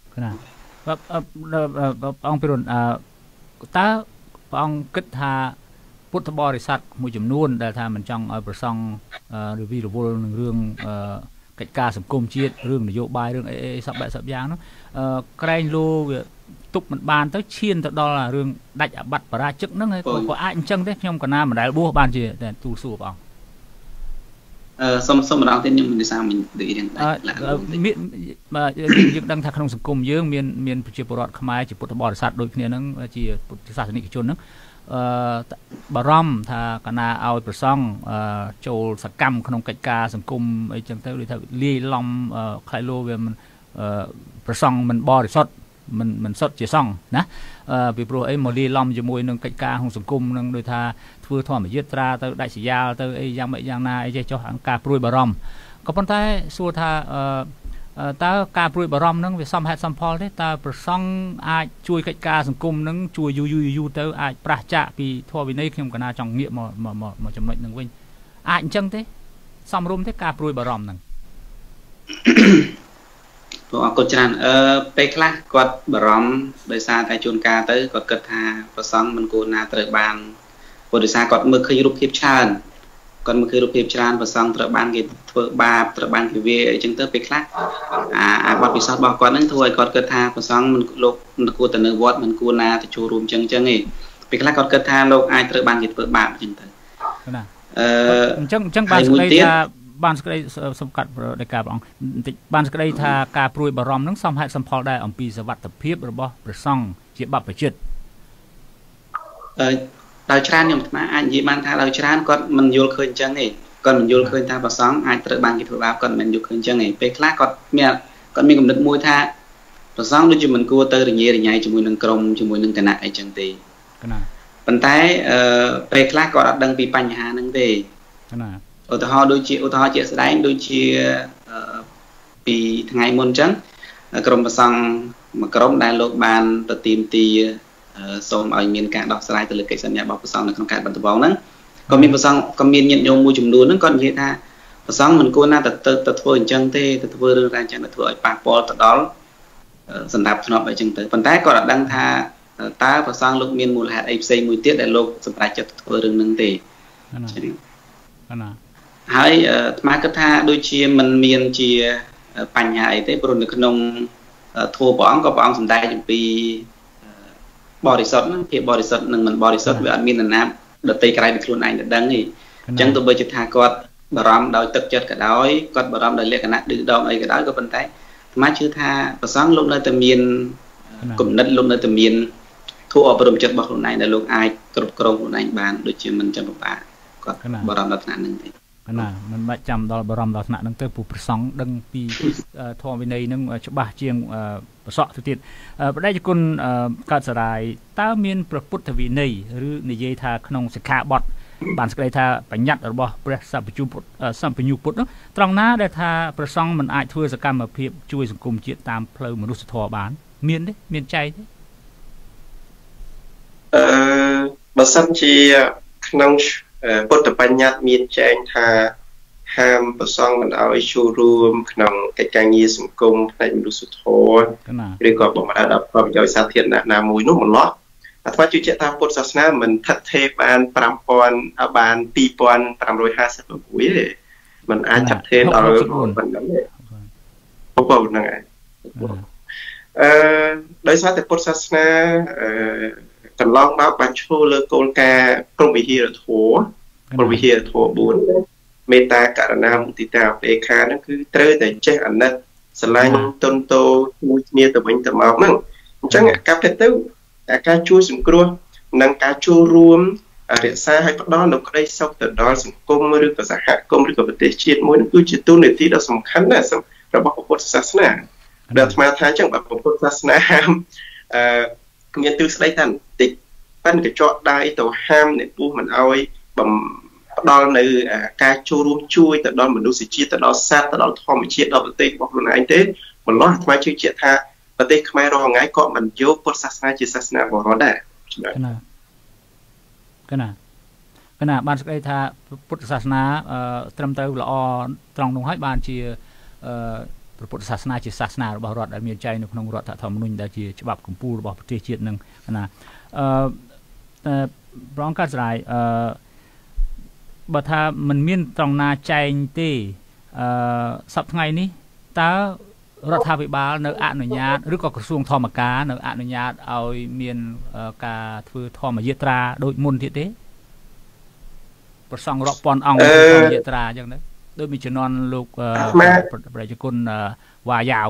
ông Piron ta ông kết hàพุทธบริษัทមួយចំនួនដែលថាមិនចង់ឲ្យប្រសង់ឬវិរវល់នឹងរឿងកិច្ចការសង្គមជាតិរឿងនយោបាយរឿងអីសពបែបសពយ៉ាងនោះក្រែងលោវាទុកមិនបានទៅឈានទៅដល់រឿងដាច់អាបត្តិបរាជិកហ្នឹងហើយក៏អាចអញ្ចឹងទេខ្ញុំកណាមិនដែលបួសបានជាទូលសួរបងអឺសុំសុំម្ដងទៀតខ្ញុំមិនដឹងថាមិននិយាយយ៉ាងមានយើងដឹងថាក្នុងសង្គមយើងមានមានប្រជាពលរដ្ឋខ្មែរជាពុទ្ធបរិស័ទដូចគ្នាហ្នឹងជាពុទ្ធសាសនិកជនហ្នឹងអឺបារម្ភថាកណាឲ្យប្រសង់ចូលសកម្មក្នុងកិច្ចការសង្គមអីចឹងទៅដូចថាលាយឡំខ្លាយលោវាមិនប្រសង់មិនបរិសុទ្ធមិនមិនសុទ្ធជាសង្ឃណាពីព្រោះអីមកលាយឡំជាមួយនឹងកិច្ចការក្នុងសង្គមនឹងដូចថាធ្វើធម្មយាត្រាទៅដាច់ស្រយាលទៅអីយ៉ាងម៉េចយ៉ាងណាអីចេះចុះការព្រួយបារម្ភក៏ប៉ុន្តែសួរថាតើការព្រួយបារម្ភហ្នឹងវាសមហេតុសមផលទេតើប្រសង់អាចជួយកិច្ចការសង្គមហ្នឹងជួយយូរយូរយូរទៅអាចប្រះចាកពីធម៌វិន័យខ្ញុំកណាចង់ងាកមកមកចំណុចហ្នឹងវិញអាចអញ្ចឹងទេសមរម្យទេការព្រួយបារម្ភហ្នឹងព្រោះអរគុណច្រើនអឺពេលខ្លះគាត់បារម្ភដោយសារតែជួនកាលទៅគាត់គិតថាប្រសង់មិនគួរណាត្រូវបានព្រោះដោយសារគាត់មើលឃើញរូបភាពច្រើនគាត់មើលឃើញរូបភាពច្រើនប្រសង់ត្រូវបានគេធ្វើបាបត្រូវបានគេវាអីចឹងទៅពេលខ្លះអាអាបទពិសោធន៍របស់គាត់ហ្នឹងធ្វើឲ្យគាត់គិតថាប្រសង់មិនលោកមិនគួរទៅនៅវត្តមិនគួរណាទៅចូលរួមចឹងចឹងទេពេលខ្លះគាត់គិតថាលោកអាចត្រូវបានគេធ្វើបាបចឹងទៅណាអឺអញ្ចឹងអញ្ចឹងបានស្ដីថាបានស្ដីសំកាត់ដោយការព្រះអង្គបន្តិចបានស្ដីថាការព្រួយបារម្ភហ្នឹងសមហេតុសមផលដែរអំពីសវត្ថិភាពរបស់ព្រះសង្ឃជាបព្វជិតអឺដោយច្រើនខ្ញុំអាត្មាអាចនិយាយបានថាដោយច្រើនគាត់មិនយល់ឃើញអញ្ចឹងទេគាត់មិនយល់ឃើញថាប្រសង់អាចត្រូវបានគេធ្វើបាបគាត់មិនយល់ឃើញអញ្ចឹងទេពេលខ្លះគាត់មានគាត់មានគំនិតមួយថាប្រសង់ដូចជាមិនគួរទៅរញ៉េរញ៉ៃជាមួយនឹងក្រុមជាមួយនឹងគណៈអីចឹងទេណាប៉ុន្តែអឺពេលខ្លះគាត់អត់ដឹងពីបញ្ហាហ្នឹងទេណាឧទាហរណ៍ដូចជាឧទាហរណ៍ជាក់ស្ដែងដូចជាពីថ្ងៃមុនអញ្ចឹងក្រុមប្រសង់មួយក្រុមដែលលោកបានទៅទីមទីសូមឲ្យមានការដោះស្រាយទៅលើកិច្ចសន្យារបស់ព្រះសង្ឃនៅក្នុងខេត្តបន្ទាយហ្នឹងក៏មានព្រះសង្ឃក៏មានញាតិញោមមួយចំនួនហ្នឹងគាត់និយាយថាព្រះសង្ឃមិនគួរណាទៅទៅធ្វើអញ្ចឹងទេទៅធ្វើរឿងរ៉ាវអញ្ចឹងទៅធ្វើឲ្យប៉ះពាល់ទៅដល់សម្ដាប់ធ្នាប់អីចឹងទៅប៉ុន្តែគាត់អត់ដឹងថាតើព្រះសង្ឃលោកមានមូលហេតុអីផ្សេងមួយទៀតដែលលោកសម្រេចចិត្តធ្វើរឿងហ្នឹងទេហើយថ្មគិតថាដូចជាមិនមានជាបញ្ហាអីទេព្រោះនៅក្នុងធម៌ព្រះអង្គក៏ព្រះអង្គសម្ដែងអំពីបរិសុទ្ធហ្នឹងភាពបរិសុទ្ធនិងមិនបរិសុទ្ធវាអត់មាននរណាដតីក្រៅពីខ្លួនឯងទៅដឹងទេអញ្ចឹងទោះបីជាថាគាត់បារម្ភដោយទឹកចិត្តក៏ដោយគាត់បារម្ភដោយលក្ខណៈឌឺដងអីក៏ដោយក៏ប៉ុន្តែថ្មជឿថាព្រះសង្ឃលោកនៅតែមានគំនិតលោកនៅតែមានធម៌អប់រំចិត្តរបស់ខ្លួនឯងដែលលោកអាចគ្រប់គ្រងខ្លួនឯងបានដូចជាមិនចាំពិបាកគាត់បារម្ភដល់ថ្នាក់ហ្នឹងទេណាមិនបាច់ចាំដល់បារម្ភដល់ថ្នាក់ហ្នឹងទៅព្រោះព្រះសង្ឃដឹងពីធម៌វិន័យហ្នឹងច្បាស់ជាងប្រសក់ទៅទៀតបដិគុណកើតសរាយតើមានព្រះពុទ្ធវិន័យឬនិយាយថាក្នុងសិក្ខាបទបានស្ដីថាបញ្ញត្តិរបស់ព្រះសម្បជុពុទ្ធសម្បញ្ញុពុទ្ធនោះត្រង់ណាដែលថាព្រះសង្ឃមិនអាចធ្វើសកម្មភាពជួយសង្គមជាតិតាមផ្លូវមនុស្សធម៌បានមានទេមានចែកទេអឺបើសិនជាក្នុងពុទ្ធបញ្ញត្តិមានចែងថាហាមព្រះសង្ឃមិនឲ្យចូលរួមក្នុងកិច្ចការងារសង្គមផ្នែកមនុស្សធម៌ឬក៏បំរើដល់ផលប្រយោជន៍សាធារណៈណាមួយនោះម្ល៉េះអត្ថបទជឿជាក់ថាពុទ្ធសាសនាមិនថិតថេរបានប្រាំពាន់បានពីរពាន់ប្រាំរយហាសិបមួយទេมันអាចថិតថេរដល់ប៉ុណ្ណឹងទេបងប្អូនហ្នឹងឯងអឺដោយសារតែពុទ្ធសាសនាអឺកន្លងមកបានឈ្មោះលើគោលការណ៍ព្រហ្មវិហារធម៌ព្រហ្មវិហារធម៌បួនមេត្តាករុណាមុទិតាឧបេក្ខាហ្នឹងគឺត្រូវតែចេះអាណិតស្រឡាញ់ទុនតូជួយគ្នាទៅវិញទៅមកហ្នឹងអញ្ចឹងការពិតទៅការជួយសង្គ្រោះនិងការចូលរួមរក្សាឲ្យផ្ដល់នូវក្តីសុខទៅដល់សង្គមឬក៏សហគមន៍ឬក៏ប្រទេសជាតិមួយនោះគឺជាទូនាទីដ៏សំខាន់ណាស់របស់ពុទ្ធសាសនាដែលអាត្មាថាអញ្ចឹងបើពុទ្ធសាសនាហាមអឺមានទិសស្ដីថាបន្តិចប៉ិនកញ្ចក់ដៃទៅហាមអ្នកពុះមិនឲ្យបំផ្ដល់នៅការចូលរួមជួយទៅដល់មនុស្សជាតិទៅដល់សត្វទៅដល់ធម្មជាតិដល់ប្រទេសរបស់ខ្លួនឯងទេម្ល៉េះអាត្មាជឿជាក់ថាប្រទេសខ្មែររាល់ថ្ងៃក៏មិនយកពុទ្ធសាសនាជាសាសនាបរតដែរកណាកណាកណាបានស្ដីថាពុទ្ធសាសនាត្រឹមត្រូវល្អត្រង់នោះហើយបានជាព្រះពុទ្ធសាសនាជាសាសនារបស់រដ្ឋដែលមានចែងនៅក្នុងរដ្ឋធម្មនុញ្ញដែលជាច្បាប់កម្ពុជារបស់ប្រទេសជាតិនឹងណាអឺប្រងកាត់ស្រ័យអឺបើថាมันមានត្រង់ណាចែងទេអឺសប្តាហ៍ថ្ងៃនេះតើរដ្ឋាភិបាលនៅអនុញ្ញាតឬក៏ក្រសួងធម្មការនៅអនុញ្ញាតឲ្យមានការធ្វើធម្មយាត្រាដូចមុនទៀតទេប្រសង់រាប់ពាន់អង្គធម្មយាត្រាអញ្ចឹងទៅដូចមានជំនាន់លោកប្រជាជនវ៉ាយ៉ាវ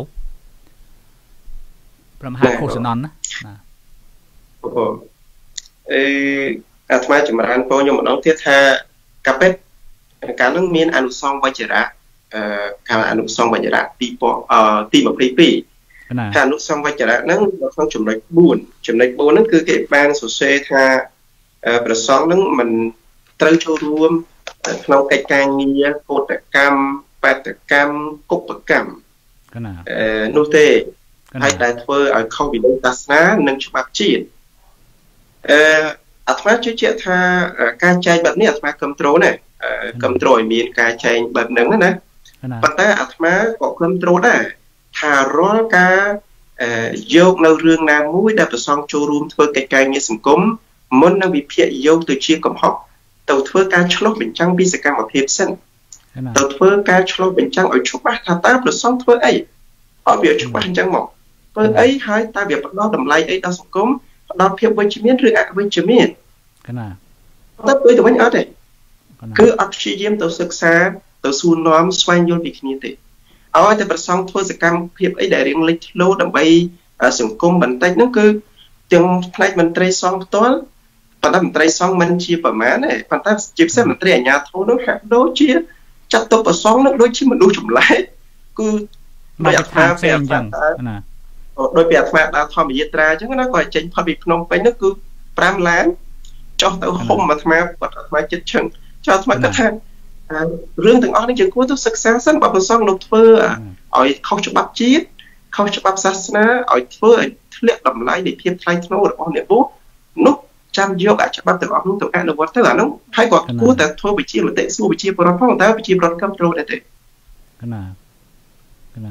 ព្រះមហាឃោសននណាអូអេអាត្មាចម្រើនពោខ្ញុំម្ដងទៀតថាកាពេតកាលនោះមានអនុសង្ឃវជ្ជរៈអឺកាលអនុសង្ឃវជ្ជរៈទីទីยี่สิบสองថាអនុសង្ឃវជ្ជរៈហ្នឹងនៅក្នុងចំណុចបួនចំណុចបួនហ្នឹងគឺគេបានសរសេរថាព្រះសង្ឃហ្នឹងមិនត្រូវចូលរួមក្នុងកិច្ចការងារកោតកម្មបាតកម្មគុបកម្មណាអឺនោះទេហើយដែលធ្វើឲ្យខុសវិន័យសាសនានិងច្បាប់ជាតិអឺអាត្មាជឿជាក់ថាការចែកបែបនេះអាត្មាគ្រប់គ្រងណាគ្រប់គ្រងឲ្យមានការចែកបែបហ្នឹងណាប៉ុន្តែអាត្មាក៏គ្រប់គ្រងដែរថារាល់ការយកនៅរឿងណាមួយដែលប្រសងចូលរួមធ្វើកិច្ចការងារសង្គមមុននឹងវិភាគយកទៅជាកំហុសទៅធ្វើការឆ្លុះបញ្ចាំងពីសកម្មភាពសិនទៅធ្វើការឆ្លុះបញ្ចាំងឲ្យច្បាស់ថាតើប្រសងធ្វើអីឲ្យវាច្បាស់អញ្ចឹងមកធ្វើអីហើយតើវាផ្ដល់តម្លៃអីដល់សង្គមផ្ដល់ភាពវិជ្ជមានឬអវិជ្ជមានកណាតែទៅទៅវិញអត់ទេគឺអត់ព្យាយាមទៅសិក្សាទៅសួរនាំស្វែងយល់ពីគ្នាទេឲ្យតែប្រសងធ្វើសកម្មភាពអីដែលរៀងលេចធ្លោដើម្បីសង្គមបន្តិចហ្នឹងគឺទាំងផ្នែកមន្ត្រីសង្ឃផ្ទាល់ប៉ុន្តែមន្ត្រីសង្ឃមិនជាប្រមាណទេប៉ុន្តែជាពិសេសមន្ត្រីអាជ្ញាធរនោះហាក់ដូចជាចាត់ទុកប្រសងនោះដូចជាមនុស្សចម្លែកគឺដោយអាត្មាពេលអញ្ចឹងណាដោយពីអាត្មាដើរធម្មយាត្រាអញ្ចឹងណាក៏ចេញផុតពីភ្នំពេញនោះគឺប្រាំឡានចុះទៅហុំអាត្មាបាត់អាត្មាចិត្តឈឹងចុះអាត្មាគាត់ថារឿងទាំងអស់នេះយើងគួរទៅសិក្សាសិនបើប្រសងលោកធ្វើឲ្យខុសច្បាប់ជាតិខុសច្បាប់សាសនាឲ្យធ្វើឲ្យធ្លាក់តម្លៃនៃភាពថ្លៃថ្នូររបស់អ្នកពុះនោះចាំយកអាច្បាប់ទាំងអស់នោះទៅអនុវត្តទៅអានោះហើយគាត់គួរតែធ្វើវិជាមតិសួរវិជាបរដ្ឋផងតើវិជាបរដ្ឋគ្រប់គ្រងដែរទេណាណា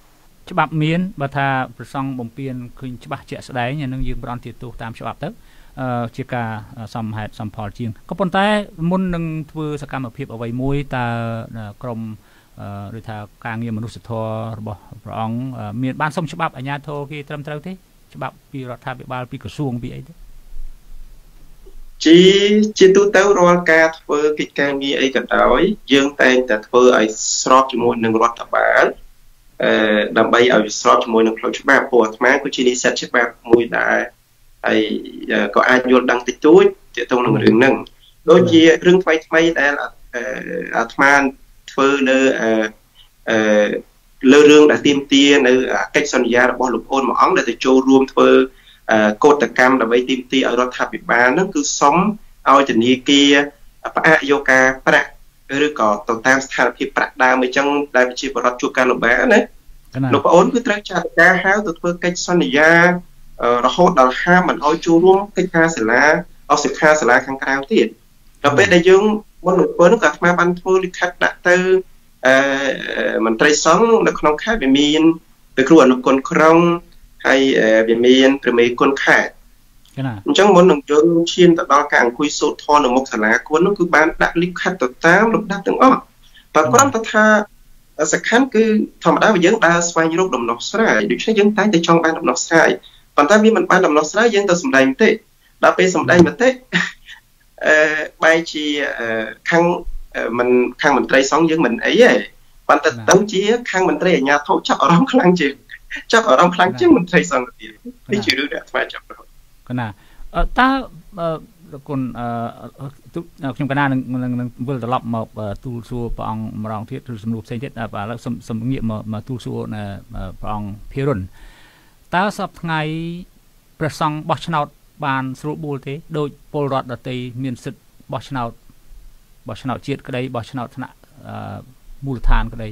ច្បាប់មានបើថាប្រសងបំពេញឃើញច្បាស់ជាក់ស្ដែងអានឹងយើងប្រន់ទាទោសតាមច្បាប់ទៅជាការសំហេតុសំផលជាងក៏ប៉ុន្តែមុននឹងធ្វើសកម្មភាពអ្វីមួយតើក្រមដូចថាការងារមនុស្សធម៌របស់ព្រះអង្គមានបានសុំច្បាប់អាជ្ញាធរគេត្រឹមត្រូវទេច្បាប់ពីរដ្ឋាភិបាលពីក្រសួងពីអីទេជាជាទូទៅរាល់ការធ្វើកិច្ចការងារអីក៏ដោយយើងតែងតែធ្វើឲ្យស្របជាមួយនឹងរដ្ឋបាលអឺដើម្បីឲ្យស្របជាមួយនឹងផ្លូវច្បាប់ព្រោះអាត្មាគឺជានិស្សិតច្បាប់មួយដែរហើយក៏អាចយល់ដឹងតិចតួចទាក់ទងនឹងរឿងហ្នឹងដូចជារឿងថ្មីថ្មីដែលអាត្មាធ្វើនៅអឺអឺលើរឿងដែលទាមទារនៅកិច្ចសន្យារបស់លោកអូនមួយអង្គដែលទៅចូលរួមធ្វើកោតកម្មដើម្បីទាមទារឲ្យរដ្ឋាភិបាលហ្នឹងគឺសុំឲ្យធនាគារផ្អាកយកការប្រាក់ឬក៏ទៅតាមស្ថានភាពប្រាក់ដើមអញ្ចឹងដែលប្រជាពលរដ្ឋជួបការលំបាកណាលោកប្អូនគឺត្រូវចាត់ការហៅទៅធ្វើកិច្ចសន្យារហូតដល់ហាមមិនឲ្យចូលរួមកិច្ចការសាលាអសិក្សាសាលាខាងក្រៅទៀតដល់ពេលដែលយើងមុនលោកប្អូនក៏អាត្មាបានធ្វើលិខិតដាក់ទៅអឺមន្ត្រីសង្ឃនៅក្នុងខេត្តវាមានព្រះគ្រូអនុគុណក្រុងហើយវាមានព្រះមេគុណខេត្តអញ្ចឹងមុននឹងយើងឈានទៅដល់ការអង្គុយសូត្រធម៌នៅមុខសាលាគុណនោះគឺបានដាក់លិខិតទៅតាមលំដាប់ទាំងអស់បើគ្រាន់តែថាសក្ខណ្ឌគឺធម្មតាយើងដើរស្វែងរកដំណោះស្រាយដូច្នេះយើងតែងតែចង់បានដំណោះស្រាយប៉ុន្តែវាមិនបានដំណោះស្រាយយើងទៅសម្ដែងមតិដល់ពេលសម្ដែងមតិអឺបែរជាខាងមិនខាងមន្ត្រីសង្ឃយើងមិនអីទេប៉ុន្តែទៅជាខាងមន្ត្រីអាជ្ញាធរចាប់អារម្មណ៍ខ្លាំងជាងចាប់អារម្មណ៍ខ្លាំងជាងមន្ត្រីសង្ឃទៀតនេះជារឿងដែលអាត្មាចាប់រហូតកណាតើគុណខ្ញុំកណានឹងនឹងវិលត្រឡប់មកទូលសួរព្រះអង្គម្ដងទៀតឬសំណួរផ្សេងទៀតឥឡូវសំងាកមកទូលសួរព្រះអង្គភិរុនតើសប្តាហ៍ថ្ងៃព្រះសង្ឃបោះឆ្នោតបានស្រួលបួលទេដោយពលរដ្ឋដទៃមានសិទ្ធិបោះឆ្នោតបោះឆ្នោតជាតិក្តីបោះឆ្នោតថ្នាក់មូលដ្ឋានក្តី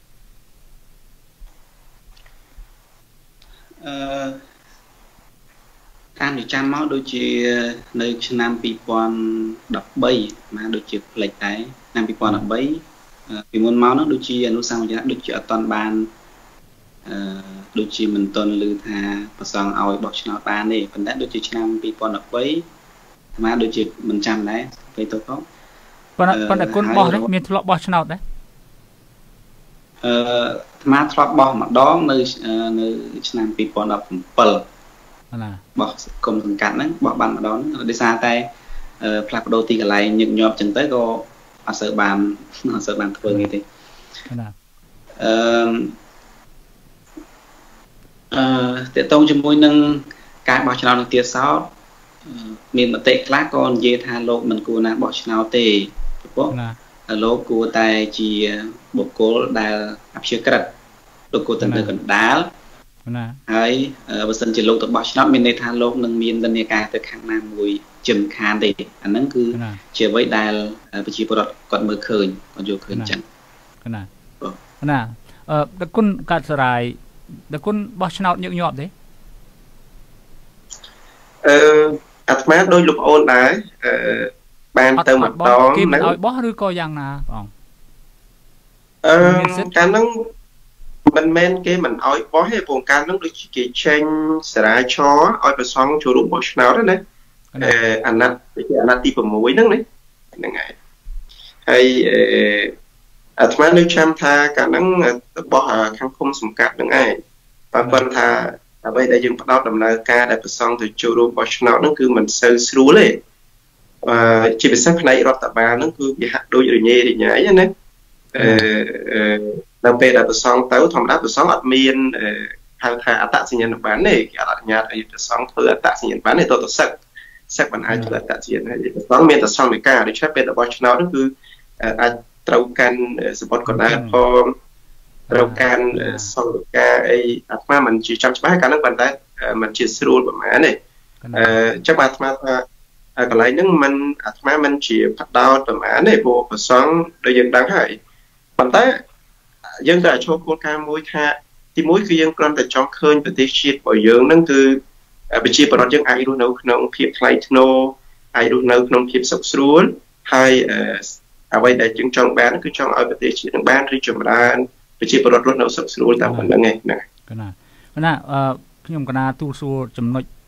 អឺតាមនិយាយចាំមកដូចជានៅឆ្នាំពីរពាន់ដប់បីណាដូចជាផ្លេចដែរឆ្នាំពីរពាន់ដប់បីពីមុនមកនោះដូចជាអនុសាសន៍ដូចជាអត់តាន់បានអឺដូចជាមិនទាន់ឮថាប្រសងឲ្យបោះឆ្នោតបានទេប៉ុន្តែដូចជាឆ្នាំពីរពាន់ដប់បីអាមាដូចជាមិនចាំដែរពេលទៅផងប៉ុន្តែប៉ុន្តែគុណបោះនេះមានធ្លាប់បោះឆ្នោតដែរអឺអាមាធ្លាប់បោះម្ដងនៅនៅឆ្នាំពីរពាន់ដប់bảyណាបោះគុំសង្កាត់ហ្នឹងបោះបានម្ដងដោយសារតែផ្លាស់ប្ដូរទីកន្លែងញឹកញាប់ចឹងទៅក៏អត់សូវបានអត់សូវបានធ្វើនេះទេណាអឺអឺតកតងជាមួយនឹងការបោះឆ្នោតនៅទៀតសោតមានមតិខ្លះក៏និយាយថាលោកមិនគួរណាបោះឆ្នោតទេព្រោះលោកគួរតែជាបុគ្គលដែលអព្យាក្រឹតលោកគួរតែនៅកណ្ដាលណាហើយបើសិនជាលោកទៅបោះឆ្នោតមានន័យថាលោកនឹងមាននិន្នាការទៅខាងណាមួយជំខានទេអាហ្នឹងគឺជាអ្វីដែលប្រជាពលរដ្ឋគាត់មើលឃើញគាត់យល់ឃើញចឹងណាណាអឺតគុណកាត់សរាយតគុណបោះឆ្នោតញឹកញាប់ទេអឺអាត្មាដោយលោកអូនដែរអឺបានទៅម្ដងគេមិនឲ្យបោះឬក៏យ៉ាងណាបងអឺកាលហ្នឹងមិនមែនគេមិនអោយបោះទេព្រោះកាលហ្នឹងដូចគេចេញសារាឆឲ្យប្រសង់ចូលរួមបោះឆ្នោតណាអឺអាណត្តិអាណត្តិទី៦ហ្នឹងណាហ្នឹងហើយហើយអាត្មានៅចាំថាកាលហ្នឹងបោះខាងឃុំសង្កាត់ហ្នឹងឯងបើប៉ុន្តែអ្វីដែលយើងផ្ដោតដំណើរការដែលប្រសង់ទៅចូលរួមបោះឆ្នោតហ្នឹងគឺមិនសូវស្រួលទេអឺជាពិសេសផ្នែករដ្ឋបាលហ្នឹងគឺវាហាក់ដូចរញ៉េរញ៉ៃណាអឺដល់ពេលដែលប្រសងទៅធម្មតាប្រសងអត់មានហៅថាអត្តសញ្ញាណប័ណ្ណទេគេអត់អនុញ្ញាតឲ្យប្រសងធ្វើអត្តសញ្ញាណប័ណ្ណទេទៅទៅសឹកសឹកមិនអាចធ្វើអត្តសញ្ញាណហើយប្រសងមានតែសង្ឃិកាដូច្នេះពេលរបស់ឆ្នោតនោះគឺអាចត្រូវកាន់សម្បត្តិកណ្ដាលផងត្រូវកាន់សង្ឃិកាអីអាត្មាមិនជាចាំច្បាស់កាលហ្នឹងប៉ុន្តែមិនជាស្រួលប្រហែលទេអឺចាំអាត្មាថាកន្លែងហ្នឹងមិនអាត្មាមិនជាបដោតប្រហែលទេព្រោះប្រសងដូចយើងដឹងហើយប៉ុន្តែយើងត្រូវចូលគោលការណ៍មួយថាទីមួយគឺយើងគ្រាន់តែចង់ឃើញប្រទេសជាតិរបស់យើងហ្នឹងគឺប្រជាពលរដ្ឋយើងអាចរស់នៅក្នុងភាពថ្លៃថ្នូរអាចរស់នៅក្នុងភាពសុខស្រួលហើយអ្វីដែលយើងចង់បានគឺចង់ឲ្យប្រទេសជាតិនឹងបានរីកចម្រើនប្រជាពលរដ្ឋរស់នៅសុខស្រួលតាមប៉ុណ្្នឹងឯងហ្នឹងកណាកណាអឺខ្ញុំកណាទូលសួរចំណុច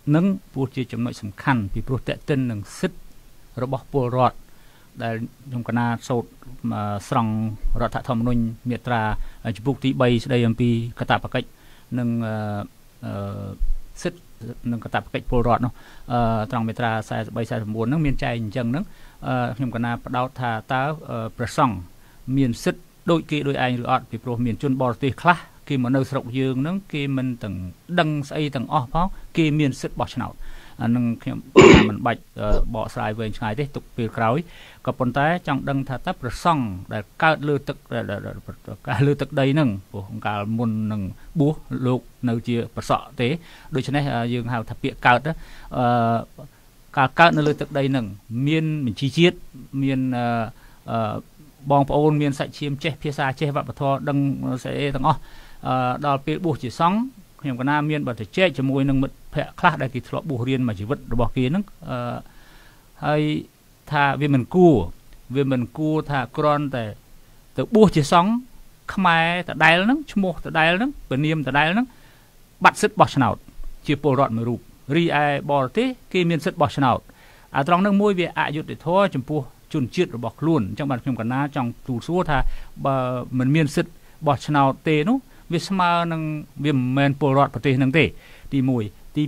នឹងព្រោះជាចំណុចសំខាន់ពីព្រោះតេតិននឹងសិទ្ធិរបស់ពលរដ្ឋដែលខ្ញុំកណាសូត្រស្រង់រដ្ឋធម្មនុញ្ញមាត្រាចំពោះទី3ស្ដីអំពីកាតព្វកិច្ចនិងសិទ្ធិនិងកាតព្វកិច្ចពលរដ្ឋនោះត្រង់មាត្រាสี่สิบสาม สี่สิบเก้าហ្នឹងមានចែងអញ្ចឹងហ្នឹងខ្ញុំកណាបដោតថាតើព្រះសង្ឃមានសិទ្ធិដូចគេដូចឯងឬអត់ពីព្រោះមានជនបរទេសខ្លះគេមកនៅស្រុកយើងហ្នឹងគេមិនទាំងដឹងស្អីទាំងអស់ផងគេមានសិទ្ធិបោះឆ្នោតអានឹងខ្ញុំមិនបាច់បកស្រាយវែងឆ្ងាយទេទុកពេលក្រោយក៏ប៉ុន្តែចង់ដឹងថាតើព្រះសង្ឃដែលកើតលើទឹកកើតលើទឹកដីហ្នឹងព្រោះកាលមុននឹងបួសលោកនៅជាប្រសក់ទេដូច្នេះយើងហៅថាពាក្យកើតអឺការកើតនៅលើទឹកដីហ្នឹងមានបញ្ជីជាតិមានអឺបងប្អូនមានសាច់ឈាមចេះភាសាចេះវប្បធម៌ដឹងស្អីទាំងអស់ដល់ពេលបួសជាសង្ឃខ្ញុំកណាមានបទជែកជាមួយនឹងមិត្តភ័ក្តិខ្លះដែលគេធ្លាប់បួសរៀនមួយជីវិតរបស់គេហ្នឹងអឺហើយថាវាមិនគួរវាមិនគួរថាគ្រាន់តែទៅបួសជាសង្ឃខ្មែរតដែលហ្នឹងឈ្មោះតដែលហ្នឹងពនាមតដែលហ្នឹងបាត់សិទ្ធិបោះឆ្នោតជាពលរដ្ឋមួយរូបរីឯបរទេសគេមានសិទ្ធិបោះឆ្នោតអាត្រង់ហ្នឹងមួយវាអយុត្តិធម៌ចំពោះជនជាតិរបស់ខ្លួនអញ្ចឹងបាទខ្ញុំកណាចង់ទូលសួរថាបើមិនមានសិទ្ធិបោះឆ្នោតទេនោះវាស្មើនឹងវាមិនមែនពលរដ្ឋប្រទេសហ្នឹងទេទី1ទី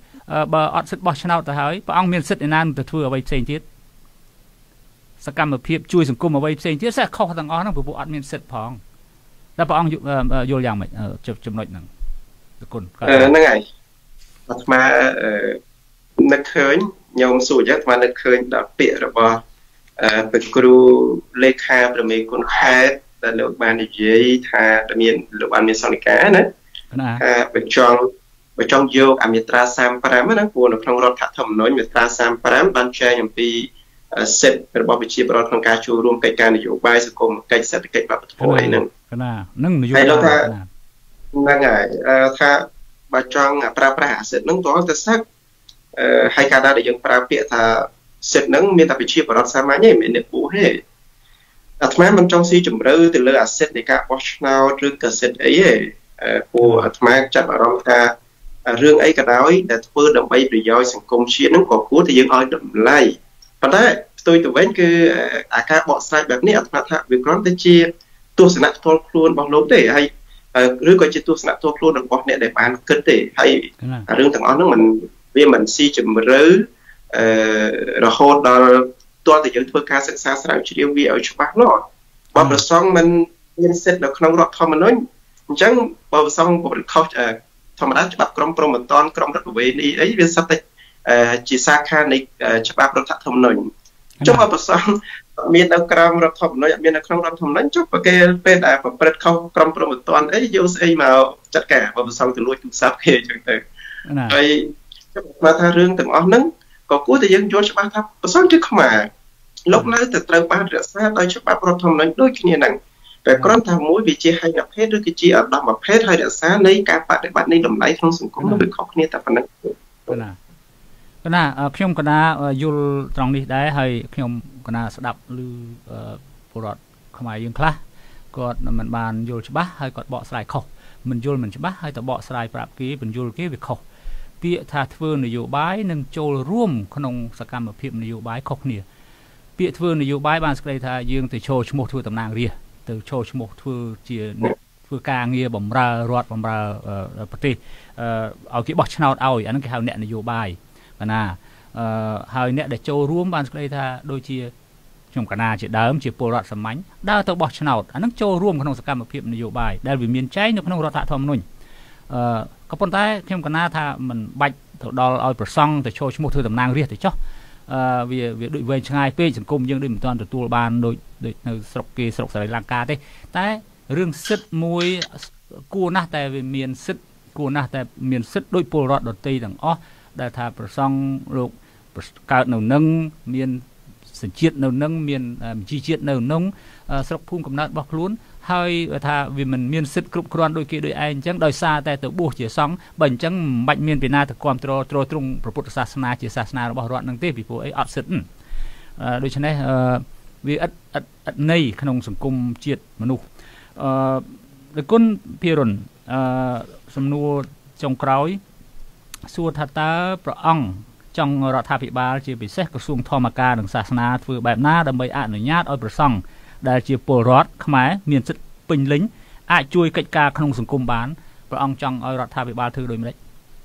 2បើអត់សិទ្ធិបោះឆ្នោតទៅហើយព្រះអង្គមានសិទ្ធិឯណាទៅធ្វើអ្វីផ្សេងទៀតសកម្មភាពជួយសង្គមអ្វីផ្សេងទៀតsẽខុសទាំងអស់ហ្នឹងព្រោះអត់មានសិទ្ធិផងតែព្រះអង្គយល់យ៉ាងម៉េចចំណុចហ្នឹងអរគុណហ្នឹងហើយអាត្មានឹកឃើញញោមសួរចឹងអាត្មានឹកឃើញដល់ពាក្យរបស់ព្រះគ្រូលេខាប្រមេគុណខេត្តដែលលោកបាននិយាយថាមានលោកបានមានសន្និកាណាថាបញ្ចង់បញ្ចង់យកអមាត្រាសាមប្រាំណាព្រោះនៅក្នុងរដ្ឋធម្មនុញ្ញមាត្រាសាមប្រាំបានចែងអំពីសិទ្ធិរបស់ប្រជាពលរដ្ឋក្នុងការចូលរួមកិច្ចការនយោបាយសង្គមកិច្ចសេដ្ឋកិច្ចវប្បធម៌អីហ្នឹងណាហ្នឹងនយោបាយហ្នឹងហើយថាបើចង់ប្រើប្រាស់អាសិទ្ធិហ្នឹងតើទៅសឹកហើយកាលណាដែលយើងប្រើពាក្យថាសិទ្ធិហ្នឹងមានតែប្រជាពលរដ្ឋសាមញ្ញទេមិនមែនអ្នកបួសទេអាត្មាមិនចង់ស៊ីជម្រៅទៅលើអាសិទ្ធិនៃការបោះឆ្នោតឬក៏សិទ្ធិអីទេព្រោះអាត្មាចាប់អារម្មណ៍ថារឿងអីក៏ដោយដែលធ្វើដើម្បីប្រយោជន៍សង្គមជាតិហ្នឹងក៏គួរតែយើងឲ្យតម្លៃប៉ុន្តែផ្ទុយទៅវិញគឺអាការបកស្រាយបែបនេះអាត្មាថាវាគ្រាន់តែជាទស្សនៈផ្ទាល់ខ្លួនរបស់លោកទេហើយឬក៏ជាទស្សនៈផ្ទាល់ខ្លួនរបស់អ្នកដែលបានគិតទេហើយរឿងទាំងអស់ហ្នឹងมันវាមិនស៊ីជម្រៅអឺរហូតដល់តើតើយើងធ្វើការសិក្សាស្រាវជ្រាវវាឲ្យច្បាស់លាស់បើប្រសងមិនមានសិទ្ធិនៅក្នុងរដ្ឋធម្មនុញ្ញអញ្ចឹងបើប្រសងខុសធម្មតាច្បាប់ក្រមព្រហ្មទណ្ឌក្រមរដ្ឋប្រវេណីអីវាសិតតែជាសាខានៃច្បាប់រដ្ឋធម្មនុញ្ញចុះបើប្រសងមាននៅក្រមរដ្ឋធម្មនុញ្ញអត់មាននៅក្នុងរដ្ឋធម្មនុញ្ញចុះបើគេពេលដែលប្រព្រឹត្តខុសក្រមព្រហ្មទណ្ឌអីយកស្អីមកចាត់ការបើប្រសងទៅលួចទូរស័ព្ទគេអញ្ចឹងទៅហើយមកថារឿងទាំងអស់ហ្នឹងក៏គួរតែយើងយល់ច្បាស់ថាប្រសិនជាខ្មែរលោកនៅតែត្រូវបានរក្សាដោយច្បាប់រដ្ឋធម្មនុញ្ញដូចគ្នាហ្នឹងតែគ្រាន់តែមួយវាជាហេតុភេទឬក៏ជាឧត្តមភេទហើយរក្សានៃការបដិបត្តិនៃតម្លៃក្នុងសង្គមនោះវាខុសគ្នាតែប៉ុណ្្នឹងណាកណាខ្ញុំកណាយល់ត្រង់នេះដែរហើយខ្ញុំកណាស្ដាប់ឮពលរដ្ឋខ្មែរយើងខ្លះគាត់មិនបានយល់ច្បាស់ហើយគាត់បកស្រាយខុសមិនយល់មិនច្បាស់ហើយទៅបកស្រាយប្រាប់គេបញ្យល់គេវាខុសពាក្យថាធ្វើនយោបាយនិងចូលរួមក្នុងសកម្មភាពនយោបាយខុសគ្នាពាក្យធ្វើនយោបាយបានស្ដីថាយើងទៅចូលឈ្មោះធ្វើតំណាងរាស្ត្រទៅចូលឈ្មោះធ្វើជាធ្វើការងារបម្រើរដ្ឋបម្រើប្រទេសឲ្យគេបោះឆ្នោតឲ្យអាហ្នឹងគេហៅអ្នកនយោបាយកណាហើយអ្នកដែលចូលរួមបានស្ដីថាដូចជាខ្ញុំកណាជាដើមជាពលរដ្ឋសាមញ្ញដើរទៅបោះឆ្នោតអាហ្នឹងចូលរួមក្នុងសកម្មភាពនយោបាយដែលវាមានចែងនៅក្នុងរដ្ឋធម្មនុញ្ញអឺក៏ប៉ុន្តែខ្ញុំកណាថាមិនបាច់ទៅដល់ឲ្យប្រសង់ទៅចូលឈ្មោះធ្វើតំណាងរាស្ត្រទៅចុះអឺវាវាដូចវែងឆ្ងាយពេកសង្គមយើងដូចមិនទាន់ទទួលបានដូចដូចនៅស្រុកគេស្រុកស្រីលង្កាទេតែរឿងសិទ្ធិមួយគួរណាស់តែវាមានសិទ្ធិគួរណាស់តែមានសិទ្ធិដូចពលរដ្ឋដទៃទាំងអស់ដែលថាប្រសង់លោកកើតនៅនឹងមានសញ្ជាតិនៅនឹងមានបញ្ជីជាតិនៅនឹងស្រុកភូមិកំណើតរបស់ខ្លួនហើយថាវាមិនមានសិទ្ធិគ្រប់គ្រាន់ដូចគេដូចឯងអញ្ចឹងដោយសារតែទៅបួសជាសង្ឃបើអញ្ចឹងមិនបាច់មានពីណាទៅគ្រប់គ្រងទ្រទ្រង់ព្រះពុទ្ធសាសនាជាសាសនារបស់រដ្ឋនឹងទេពីព្រោះអីអត់សិទ្ធិដូច្នេះវាឥតឥតឥតន័យក្នុងសង្គមជាតិមនុស្សអឺលោកគុណភិរុនអឺសំណួរចុងក្រោយសួរថាតើព្រះអង្គចង់រដ្ឋាភិបាលជាពិសេសក្រសួងធម្មការនិងសាសនាធ្វើបែបណាដើម្បីអនុញ្ញាតឲ្យព្រះសង្ឃដែលជាពលរដ្ឋខ្មែរមានសិទ្ធិពេញលេញអាចជួយកិច្ចការក្នុងសង្គមបានព្រះអង្គចង់ឲ្យរដ្ឋាភិបាលធ្វើដូចម្តេច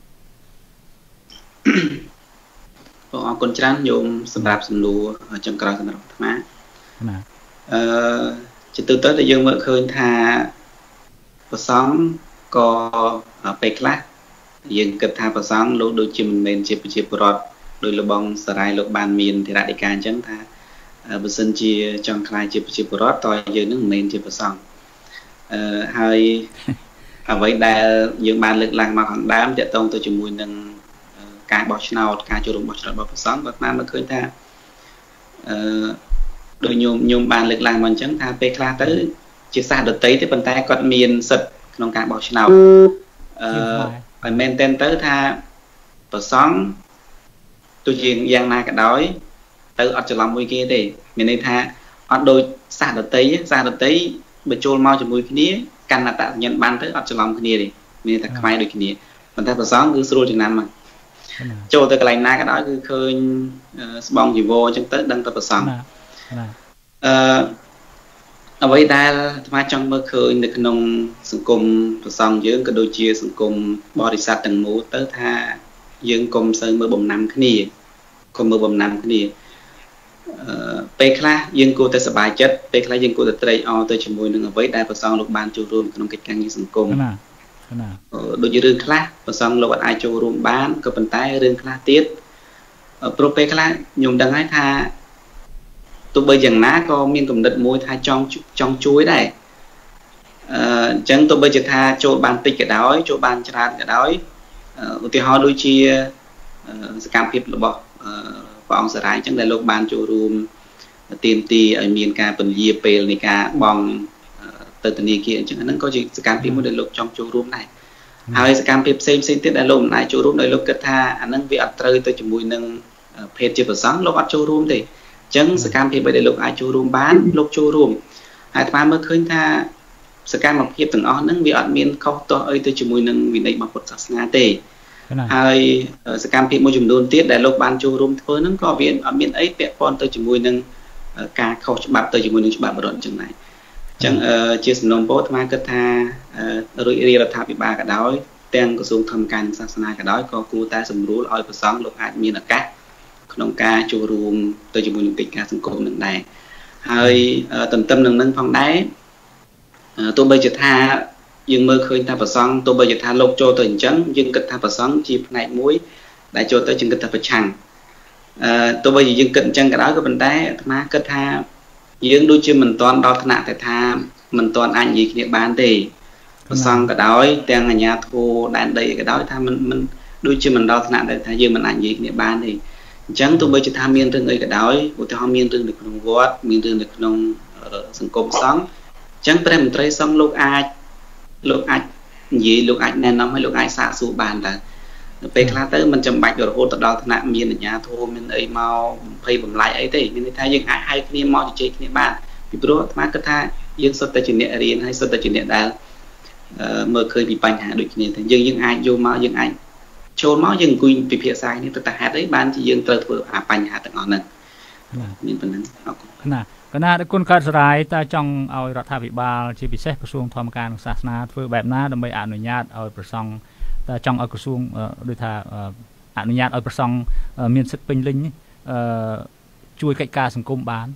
បងអរគុណច្រើនញោមសម្រាប់សំណួរចុងក្រោយសម្រាប់អាត្មាណាអឺជាទូទៅដែលយើងមើលឃើញថាព្រះសង្ឃក៏ពេលខ្លះយើងគិតថាព្រះសង្ឃលោកដូចជាមិនមែនជាប្រជាពលរដ្ឋដោយលបងសារាយលោកបានមានធរណីការអញ្ចឹងថាបើសិនជាចង់ខ្លាយជាប្រជាពលរដ្ឋតើយើងនឹងមិនមែនជាព្រះសង្ឃអឺហើយអ្វីដែលយើងបានលើកឡើងមកខាងដើមតកតងទៅជាមួយនឹងការបោះឆ្នោតការចូលរួមបោះឆ្នោតរបស់ព្រះសង្ឃគាត់បានមកឃើញថាអឺដោយញោមញោមបានលើកឡើងមកអញ្ចឹងថាពេលខ្លះទៅជាសាសដតីទេប៉ុន្តែគាត់មានសិទ្ធិក្នុងការបោះឆ្នោតអឺហើយមែនតើទៅថាព្រះសង្ឃទោះជាយ៉ាងណាក៏ដោយទៅអត់ច្រឡំមួយគេទេមានន័យថាអត់ដូចសាសដតីសាសដតីបញ្ចូលមកជាមួយគ្នាកាន់អត្តសញ្ញាណបានទៅអត់ច្រឡំគ្នាទេមានតែខ្មែរដូចគ្នាប៉ុន្តែព្រះសង្ឃគឺស្រួលចំណាំមកចូលទៅកន្លែងណាក៏ដោយគឺឃើញស្បង់ជីវរអញ្ចឹងទៅដឹងតែព្រះសង្ឃអឺអ្វីដែលអាត្មាចង់មើលឃើញនៅក្នុងសង្គមព្រះសង្ឃយើងក៏ដូចជាសង្គមបរិស័ទទាំងមូលទៅថាយើងកុំសូវមើលបំណាំគ្នាកុំមើលបំណាំគ្នាអឺពេលខ្លះយើងគួរតែសប្បាយចិត្តពេលខ្លះយើងគួរតែត្រេកអរទៅជាមួយនឹងអ្វីដែលព្រះសង្ឃលោកបានចូលរួមក្នុងកិច្ចការងារសង្គមណាណាដូចជារឿងខ្លះព្រះសង្ឃលោកអាចចូលរួមបានក៏ប៉ុន្តែរឿងខ្លះទៀតព្រោះពេលខ្លះខ្ញុំដឹងហើយថាទោះបីយ៉ាងណាក៏មានគំនិតមួយថាចង់ចង់ជួយដែរអឺអញ្ចឹងទោះបីជាថាចូលបានតិចក៏ដោយចូលបានច្រើនក៏ដោយឧទាហរណ៍ដូចជាសកម្មភាពរបស់ព្រះអង្គសារាយអញ្ចឹងដែលលោកបានចូលរួមទាមទារឲ្យមានការពន្យាពេលនៃការបង់ទៅធនាគារអញ្ចឹងហ្នឹងក៏ជាសកម្មភាពមួយដែលលោកចង់ចូលរួមដែរហើយសកម្មភាពផ្សេងផ្សេងទៀតដែលលោកមិនអាចចូលរួមដោយលោកគិតថាអាហ្នឹងវាអត់ត្រូវទៅជាមួយនឹងភេទជាប្រសង់លោកអត់ចូលរួមទេអញ្ចឹងសកម្មភាពដែលលោកអាចចូលរួមបានលោកចូលរួមហើយអាត្មាមើលឃើញថាសកម្មភាពទាំងអស់ហ្នឹងវាអត់មានខុសទាស់អីទៅជាមួយនឹងវិន័យរបស់ពុទ្ធសាសនាទេហើយសកម្មភាពមួយចំនួនទៀតដែលលោកបានចូលរួមធ្វើហ្នឹងក៏វាអត់មានអីពាក់ព័ន្ធទៅជាមួយនឹងការខុសច្បាប់ទៅជាមួយនឹងច្បាប់រដ្ឋអញ្ចឹងដែរអញ្ចឹងជាសំណុំពរអាត្មាគិតថារួចរាជរដ្ឋាភិបាលក៏ដោយទាំងក្រសួងធម្មការនិងសាសនាក៏ដោយក៏គួរតែសម្រួលឲ្យព្រះសង្ឃលោកអាចមានឱកាសក្នុងការចូលរួមទៅជាមួយនឹងកិច្ចការសង្គមនឹងដែរហើយទន្ទឹមនឹងនឹងផងដែរទោះបីជាថាយើងមើលឃើញថាប្រសង់ទោះបីជាថាលោកចូលទៅអញ្ចឹងយើងគិតថាប្រសង់ជាផ្នែកមួយដែលចូលទៅយើងគិតថាប្រឆាំងអឺទោះបីជាយើងគិតអញ្ចឹងក៏ដោយក៏ប៉ុន្តែអាត្មាគិតថាយើងដូចជាមិនទាន់ដល់ថ្នាក់តែថាមិនទាន់អាចនិយាយគ្នាបានទេប្រសង់ក៏ដោយទាំងអាជ្ញាធរដែនដីក៏ដោយថាមិនមិនដូចជាមិនដល់ថ្នាក់ដែលថាយើងមិនអាចនិយាយគ្នាបានទេអញ្ចឹងទោះបីជាថាមានរឿងអីក៏ដោយឧទាហរណ៍មានរឿងនៅក្នុងវត្តមានរឿងនៅក្នុងសង្គមសង្ឃអញ្ចឹងព្រះមន្ត្រីសង្ឃលោកអាចលោកអាចនិយាយលោកអាចណែនាំឲ្យលោកអាចសាកសួរបានតើពេលខ្លះទៅមិនចាំបាច់រហូតទៅដល់ថ្នាក់មានអាជ្ញាធរមានអីមកបំភ័យបំឡាយអីទេមានន័យថាយើងអាចហៅគ្នាមកជជែកគ្នាបានពីព្រោះអាត្មាគិតថាយើងសុទ្ធតែជាអ្នករៀនហើយសុទ្ធតែជាអ្នកដែលមើលឃើញពីបញ្ហាដូចគ្នាតែយើងយើងអាចយកមកយើងអាចចូលមកយើងអង្គុយពិភាក្សាគ្នាទៅតែហេតុអីបានជាយើងត្រូវធ្វើអាបញ្ហាទាំងអស់ហ្នឹងមានប៉ុណ្ណឹងអរគុណណាកណាគុណកើតសរាយតើចង់ឲ្យរដ្ឋាភិបាលជាពិសេសក្រសួងធម្មការនិងសាសនាធ្វើបែបណាដើម្បីអនុញ្ញាតឲ្យប្រសង់តើចង់ឲ្យក្រសួងដូចថាអនុញ្ញាតឲ្យប្រសង់មានសិទ្ធិពេញលេញអឺជួយកិច្ចការសង្គមបាន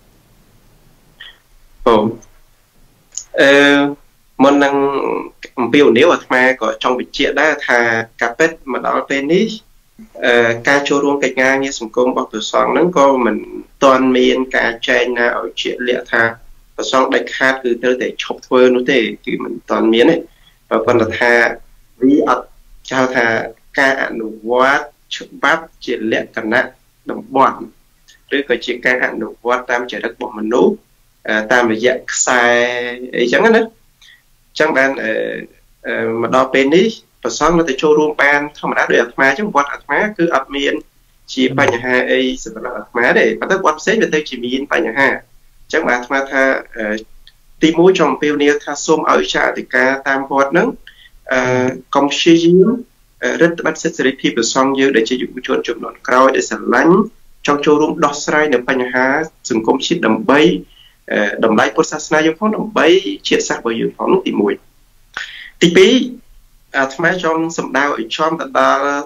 អូអឺមុននឹងអំពីនេះអាត្មាក៏ចង់បញ្ជាក់ដែរថាការពិតមកដល់ពេលនេះអឺការចូលរួមកិច្ចការងារសង្គមរបស់ព្រះសង្ឃហ្នឹងក៏មិនទាន់មានការចែងណាឲ្យជាក់លាក់ថាព្រះសង្ឃដាច់ខាតគឺត្រូវតែឈប់ធ្វើនោះទេគឺមិនទាន់មានទេប៉ុន្តែថាវាអត់ចោលថាការអនុវត្តច្បាប់ជាលក្ខណៈតំបន់ឬក៏ជាការអនុវត្តតាមចរិតរបស់មនុស្សតាមរយៈខ្សែអីចឹងណាចឹងបានមកដល់ពេលនេះប្រសងនៅតែចូលរួមបានធម្មតាដោយអាត្មាចឹងវត្តអាត្មាគឺអត់មានជាបញ្ហាអីសម្រាប់អាត្មាទេប៉ុន្តែវត្តផ្សេងវាទៅជាមានបញ្ហាចឹងអាត្មាថាទីមួយចង់អំពាវនាវថាសូមឲ្យចាអធិការតាមវត្តហ្នឹងអឺកុំព្យាយាម rất bắt sức sẽ khi song như để chỉ dụ chuột chụp nón cao để sản lánh trong châu rung đo sai để bánh há dừng công chít đầm bay đầm lái bột sát na phong đầm bay triệt sát bởi dương phong thì mùi thì bí à thay trong sầm đào ở trong tận ta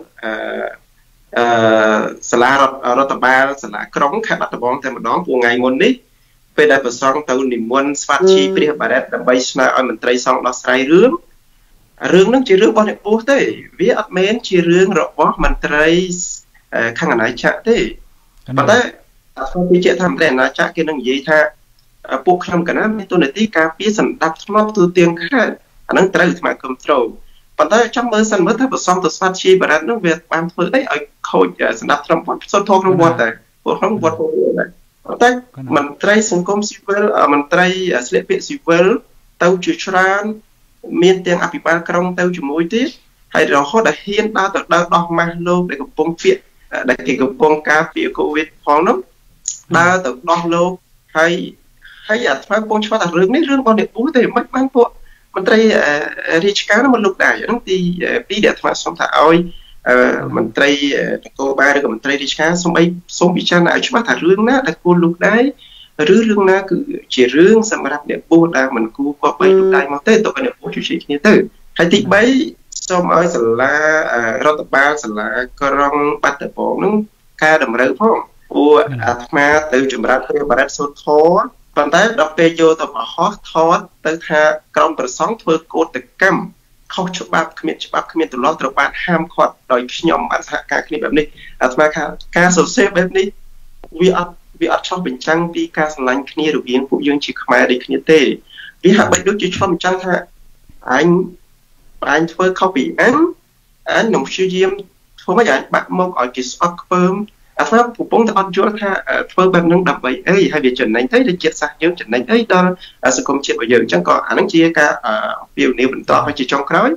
sả lá rọt tà ba sả lá cống khai bắt bóng theo một đón của ngày môn đấy về đại bờ sông tàu niệm môn phát chi bia bà đẹp đầm bay na ở mình tây sông đo sai rướng rướng nó chỉ rướng bao nhiêu bố thế vì ấp mến chỉ rướng rõ bó mình tây khang ở này chạ thế mà đấy sau khi chuyện tham đèn là chạ kia năng gì tha buộc làm cái này tôi nói tí cà phê sản đạp nó từ tiền khác năng tây mà control và đấy trong mơ sản mất tháp xong từ phát chi và nó việc ban phơi đấy ở khối sản đạp trong một số thôn trong quạt này buộc không quạt này và đấy mình tây sản công civil mình tây slip civil tàu chữ tràn miền tiền áp ba trong tàu chữ mối tiết hay là họ đã hiến đa từ đa đo mang lô để gặp bông phiện để cái gặp bông cà phê covid phong lắm đa từ đo lô hay hay là phải bông cho ta rừng nít rừng con đẹp bú thì mất mang bộ mình tây rich cá nó một lúc đại nó thì bí đẹp mà xong thả oi mình tây cô ba được mình tây rich cá xong ấy xong bị cha lại cho bắt thả rừng á đặt cô lúc đấy rứ rừng na cứ chỉ rừng xong rồi đẹp bú đã mình cu qua bay lúc đại mà tây tụi cái đẹp bú chủ chỉ như thế hay thì bấy xong ấy sẽ là rau tập ba sẽ là con bắt tập bộ nó ca đầm rau phong ủa mà từ chừng ra theo bà số thó còn tới đọc về vô tập hot thó tới ha con bờ sóng thưa cô từ cam không chụp bắp miệng chụp bắp miệng từ lo từ bạn ham khoát đòi nhom bạn hạ ca cáiแบบนี้mà ca số xếpแบบนี้vì ở vì ở trong bình trăng vì ca lạnh kia được biến phụ dương chỉ khai để kia tê vì hạ bệnh đôi chỉ trong bình trăng ha anh anh thưa không bị án án nông siêu diêm thôi mấy anh bạn mong ở cái stock firm à pháp phụ bóng ta ăn chúa ha phơi bằng nâng đập vậy ấy hay việc chuyện này thấy để chết sạch những chuyện này ấy đó sự công chuyện bây giờ chẳng có anh chia cả biểu nếu mình tỏ phải chỉ trong khói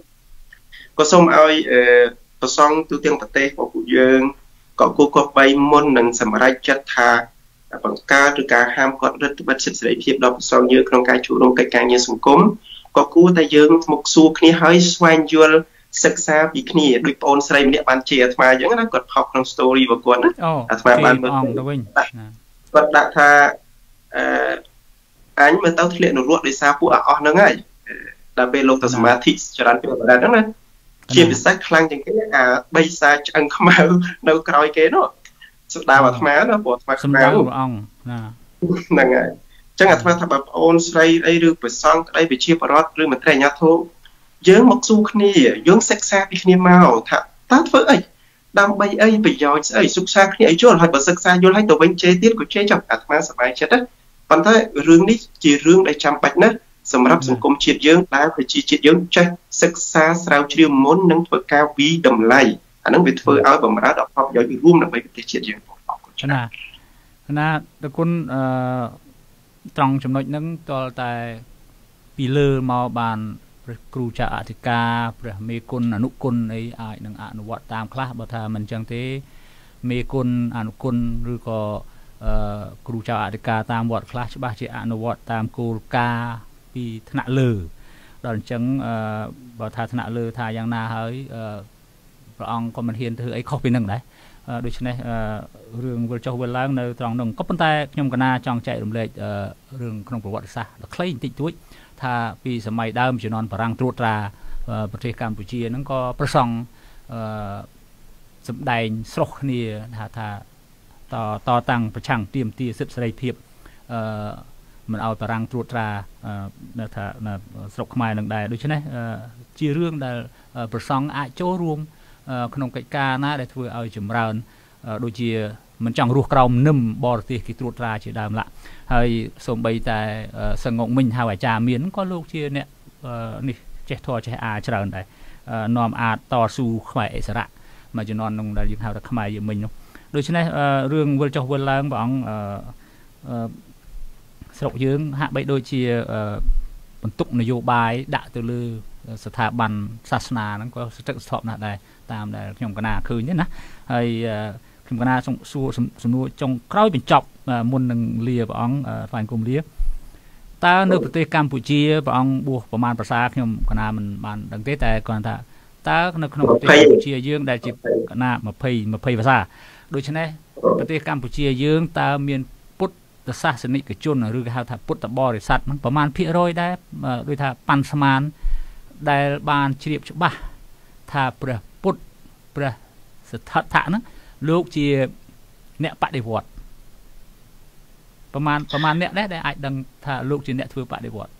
có xong ai có xong tu tiên vật tế của phụ dương có cô có bay môn nâng sầm rai chất thà bằng ca từ cả ham còn rất bất sự sẽ hiệp đọc sau như trong cái chủ động cái càng như sùng cúng có cô ta dương một xu khi hơi xoay dualศึกษาปีนี้โดยปอนใส่เนี่ยบันเชียร์มาอย่างนั้นกดพอกของสตอรี่บางคนนะมาบันเมืองกดดักท่าอันนี้มันต้องเรียนรู้ด้วยซาผู้อ่อนนั่งไงดาเบลงต่อสมาธิจรันเป็นแบบนั้นนะเชียร์พิเศษครั้งอย่างนี้อ่าใบซาจังขมาเนื้อกรอยเกเนาะสุดดาวธรรมะเนาะปวดมาขมานั่งไงจังอัตมาทำแบบปอนใส่ไอ้เรื่องไปซ่องไอ้ไปเชียร์ปรอดหรือมันแต่งยาโทdương mặc dù khi dương sắc xa đi khi màu thà tát với ấy đang bay ấy bị giỏi ấy xúc xa khi ấy chỗ hay bật sắc xa vô lấy tổ bánh chế tiết của chế trong ạt ma sập bài chết đấy còn thế rương ní chỉ rương để chăm bạch nè sầm rắp sầm công triệt dương đá phải chỉ triệt dương chơi sắc xa sao chưa muốn nâng vượt cao bí đầm lầy anh nâng việc phơi áo bằng đá đọc học giỏi bị ruộng là bởi vì triệt dương cho na naตะกุนตรองจำนวนนั้นตัวแต่ปีเลอร์มาบานครูจะอธิการพระเมกุลอนุกุลไอ้ไอ้หนังอนุวัตตามคลาสบัตรมันจังเตเมกุลอนุกุลหรือก็ครูจะอธิการตามวัดคลาสบ้าจะอนุวัตตามกูกาปีธนาเลือดอนจังบัตรธนาเลือทายังนาเฮ้ยพระองค์ก็มันเห็นเธอไอ้ข้อเป็นหนึ่งได้โดยเฉพาะเรื่องวิจารณ์เวลาในตรองหนึ่งก็เป็นแต่ยมกันนาจองใจรวมเลยเรื่องขนมประวัติศาสตร์คล้ายติดจุ้ยถ้าปีสมัยเดิมจะนอนพลังตรวจตราประเทศกัมพูชีนั้นก็ประสงค์สำแดงสกนี่ถ้าถ้าต่อต่อตั้งประชังเตรียมตีสิทธิ์เสรีเพียบมันเอาพลังตรวจตราถ้าสกขมายหนึ่งได้โดยเฉพาะจีเรื่องได้ประสงค์อาโจรวมขนมไก่กานะได้ถือเอาจุ่มเราโดยจีมันจังรูปเรานึ่มบอร์ตีกิตรวจราจีดามละให้สมบัยแต่สงบมินหาวิจามีนก็ลูกจีเนี่ยนี่เจ้าทอเจ้าอาเจริญได้นอมอาต่อสู้ขมายอิสระมาจะนอนลงได้ยังหาขมายอยู่มินโดยเฉพาะเรื่องเวลจเวลาบางสรุปยืงหาใบโดยจีบรรทุกนโยบายด่าตัวลือสถาบันศาสนานั้นก็จะสอบนะได้ตามได้ยมกนาคือเนี่ยนะให้ยมกนาส่งสู้สนุจงคล้อยเป็นจอบมุนหนึ่งเลียบองฝ่ายกลุ่มเลียตาเนื้อประเทศกัมพูชีบองบวกประมาณภาษาขยมกนามันมันดังเตแต่ก่อนถ้า ta nó không thể Campuchia dương đại chỉ na mà phê mà phê và xa đối cho nênประเทศ Campuchia យើងតើមានពុទ្ធសាសនិកជនឬគេហៅថាពុទ្ធបរិស័ទហ្នឹងប្រមាណភាគរយដែរដូចថាប៉ាន់ស្មានដែលបានជ្រាបច្បាស់ថាព្រះពុទ្ធព្រះសិទ្ធត្ថៈហ្នឹងលោកជាអ្នកបដិវត្តប្រមាណប្រមាណអ្នកដែរដែលអាចដឹងថាលោកជាអ្នកធ្វើបដិវត្ត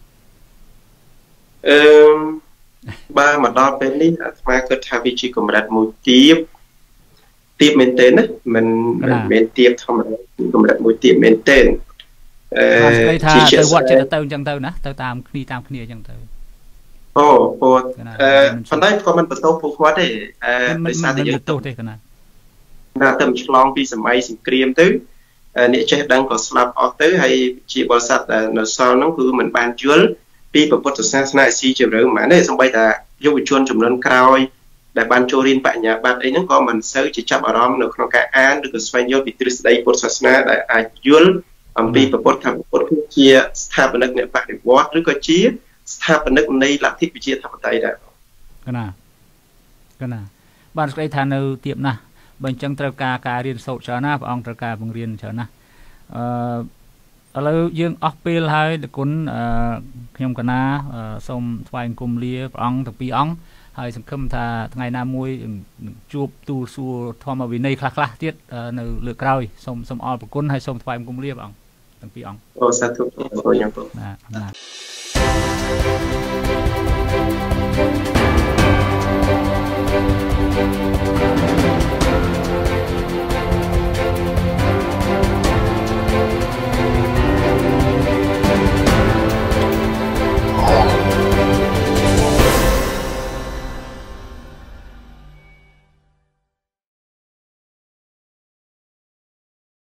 អឺបើមកដល់ពេលនេះអាត្មាគិតថាវាជាកម្រិតមួយទៀតទៀបមែនទេណាមិនមិនមែនទៀបធម្មតាកម្រិតមួយទៀបមែនទេអឺជាទៅវត្តចិត្តទៅអញ្ចឹងទៅណាទៅតាមគ្នាតាមគ្នាអញ្ចឹងទៅអូពោអឺប៉ុន្តែក៏មិនបន្ទោសពួកគាត់ទេអឺដោយសារតែយើងទោសទេកណាណាតែឆ្លងពីសម័យសង្គ្រាមទៅអ្នកចេះដឹងក៏ស្លាប់អស់ទៅហើយជាបរិស័ទនៅសល់ហ្នឹងគឺមិនបានយល់ពីពុទ្ធសាសនាស៊ីជម្រៅហ្មងទេសូម្បីតែយុវជនចំនួនក្រោយដែលបានចូលរៀនបញ្ញាបត្រអីហ្នឹងក៏មិនសូវជាចាប់អារម្មណ៍នៅក្នុងការអានឬក៏ស្វែងយល់ពីទ្រឹស្ដីពុទ្ធសាសនាដែលអាចយល់អំពីពុទ្ធថាពុទ្ធគឺជាស្ថាបនិកនៃបដិវត្តឬក៏ជាស្ថាបនិកនៃលទ្ធិប្រជាធិបតេយ្យដែរកណាកណាបានស្ដីថានៅទៀបណាស់បើអញ្ចឹងត្រូវការការរៀនសូត្រច្រើនណាស់ព្រះអង្គត្រូវការបង្រៀនច្រើនណាស់អឺឥឡូវយើងអស់ពេលហើយលោកគុណអឺខ្ញុំកណាសូមថ្វាយអង្គមលាព្រះអង្គទាំងពីរអង្គហើយសង្ឃឹមថាថ្ងៃណាមួយជួបទូលសួរធម្មវិន័យខ្លះៗទៀតនៅលើក្រោយសូមសូមអរគុណហើយសូមថ្វាយអង្គមលាព្រះអង្គទាំងពីរអង្គអូសាធុអរគុណខ្ញុំណាណា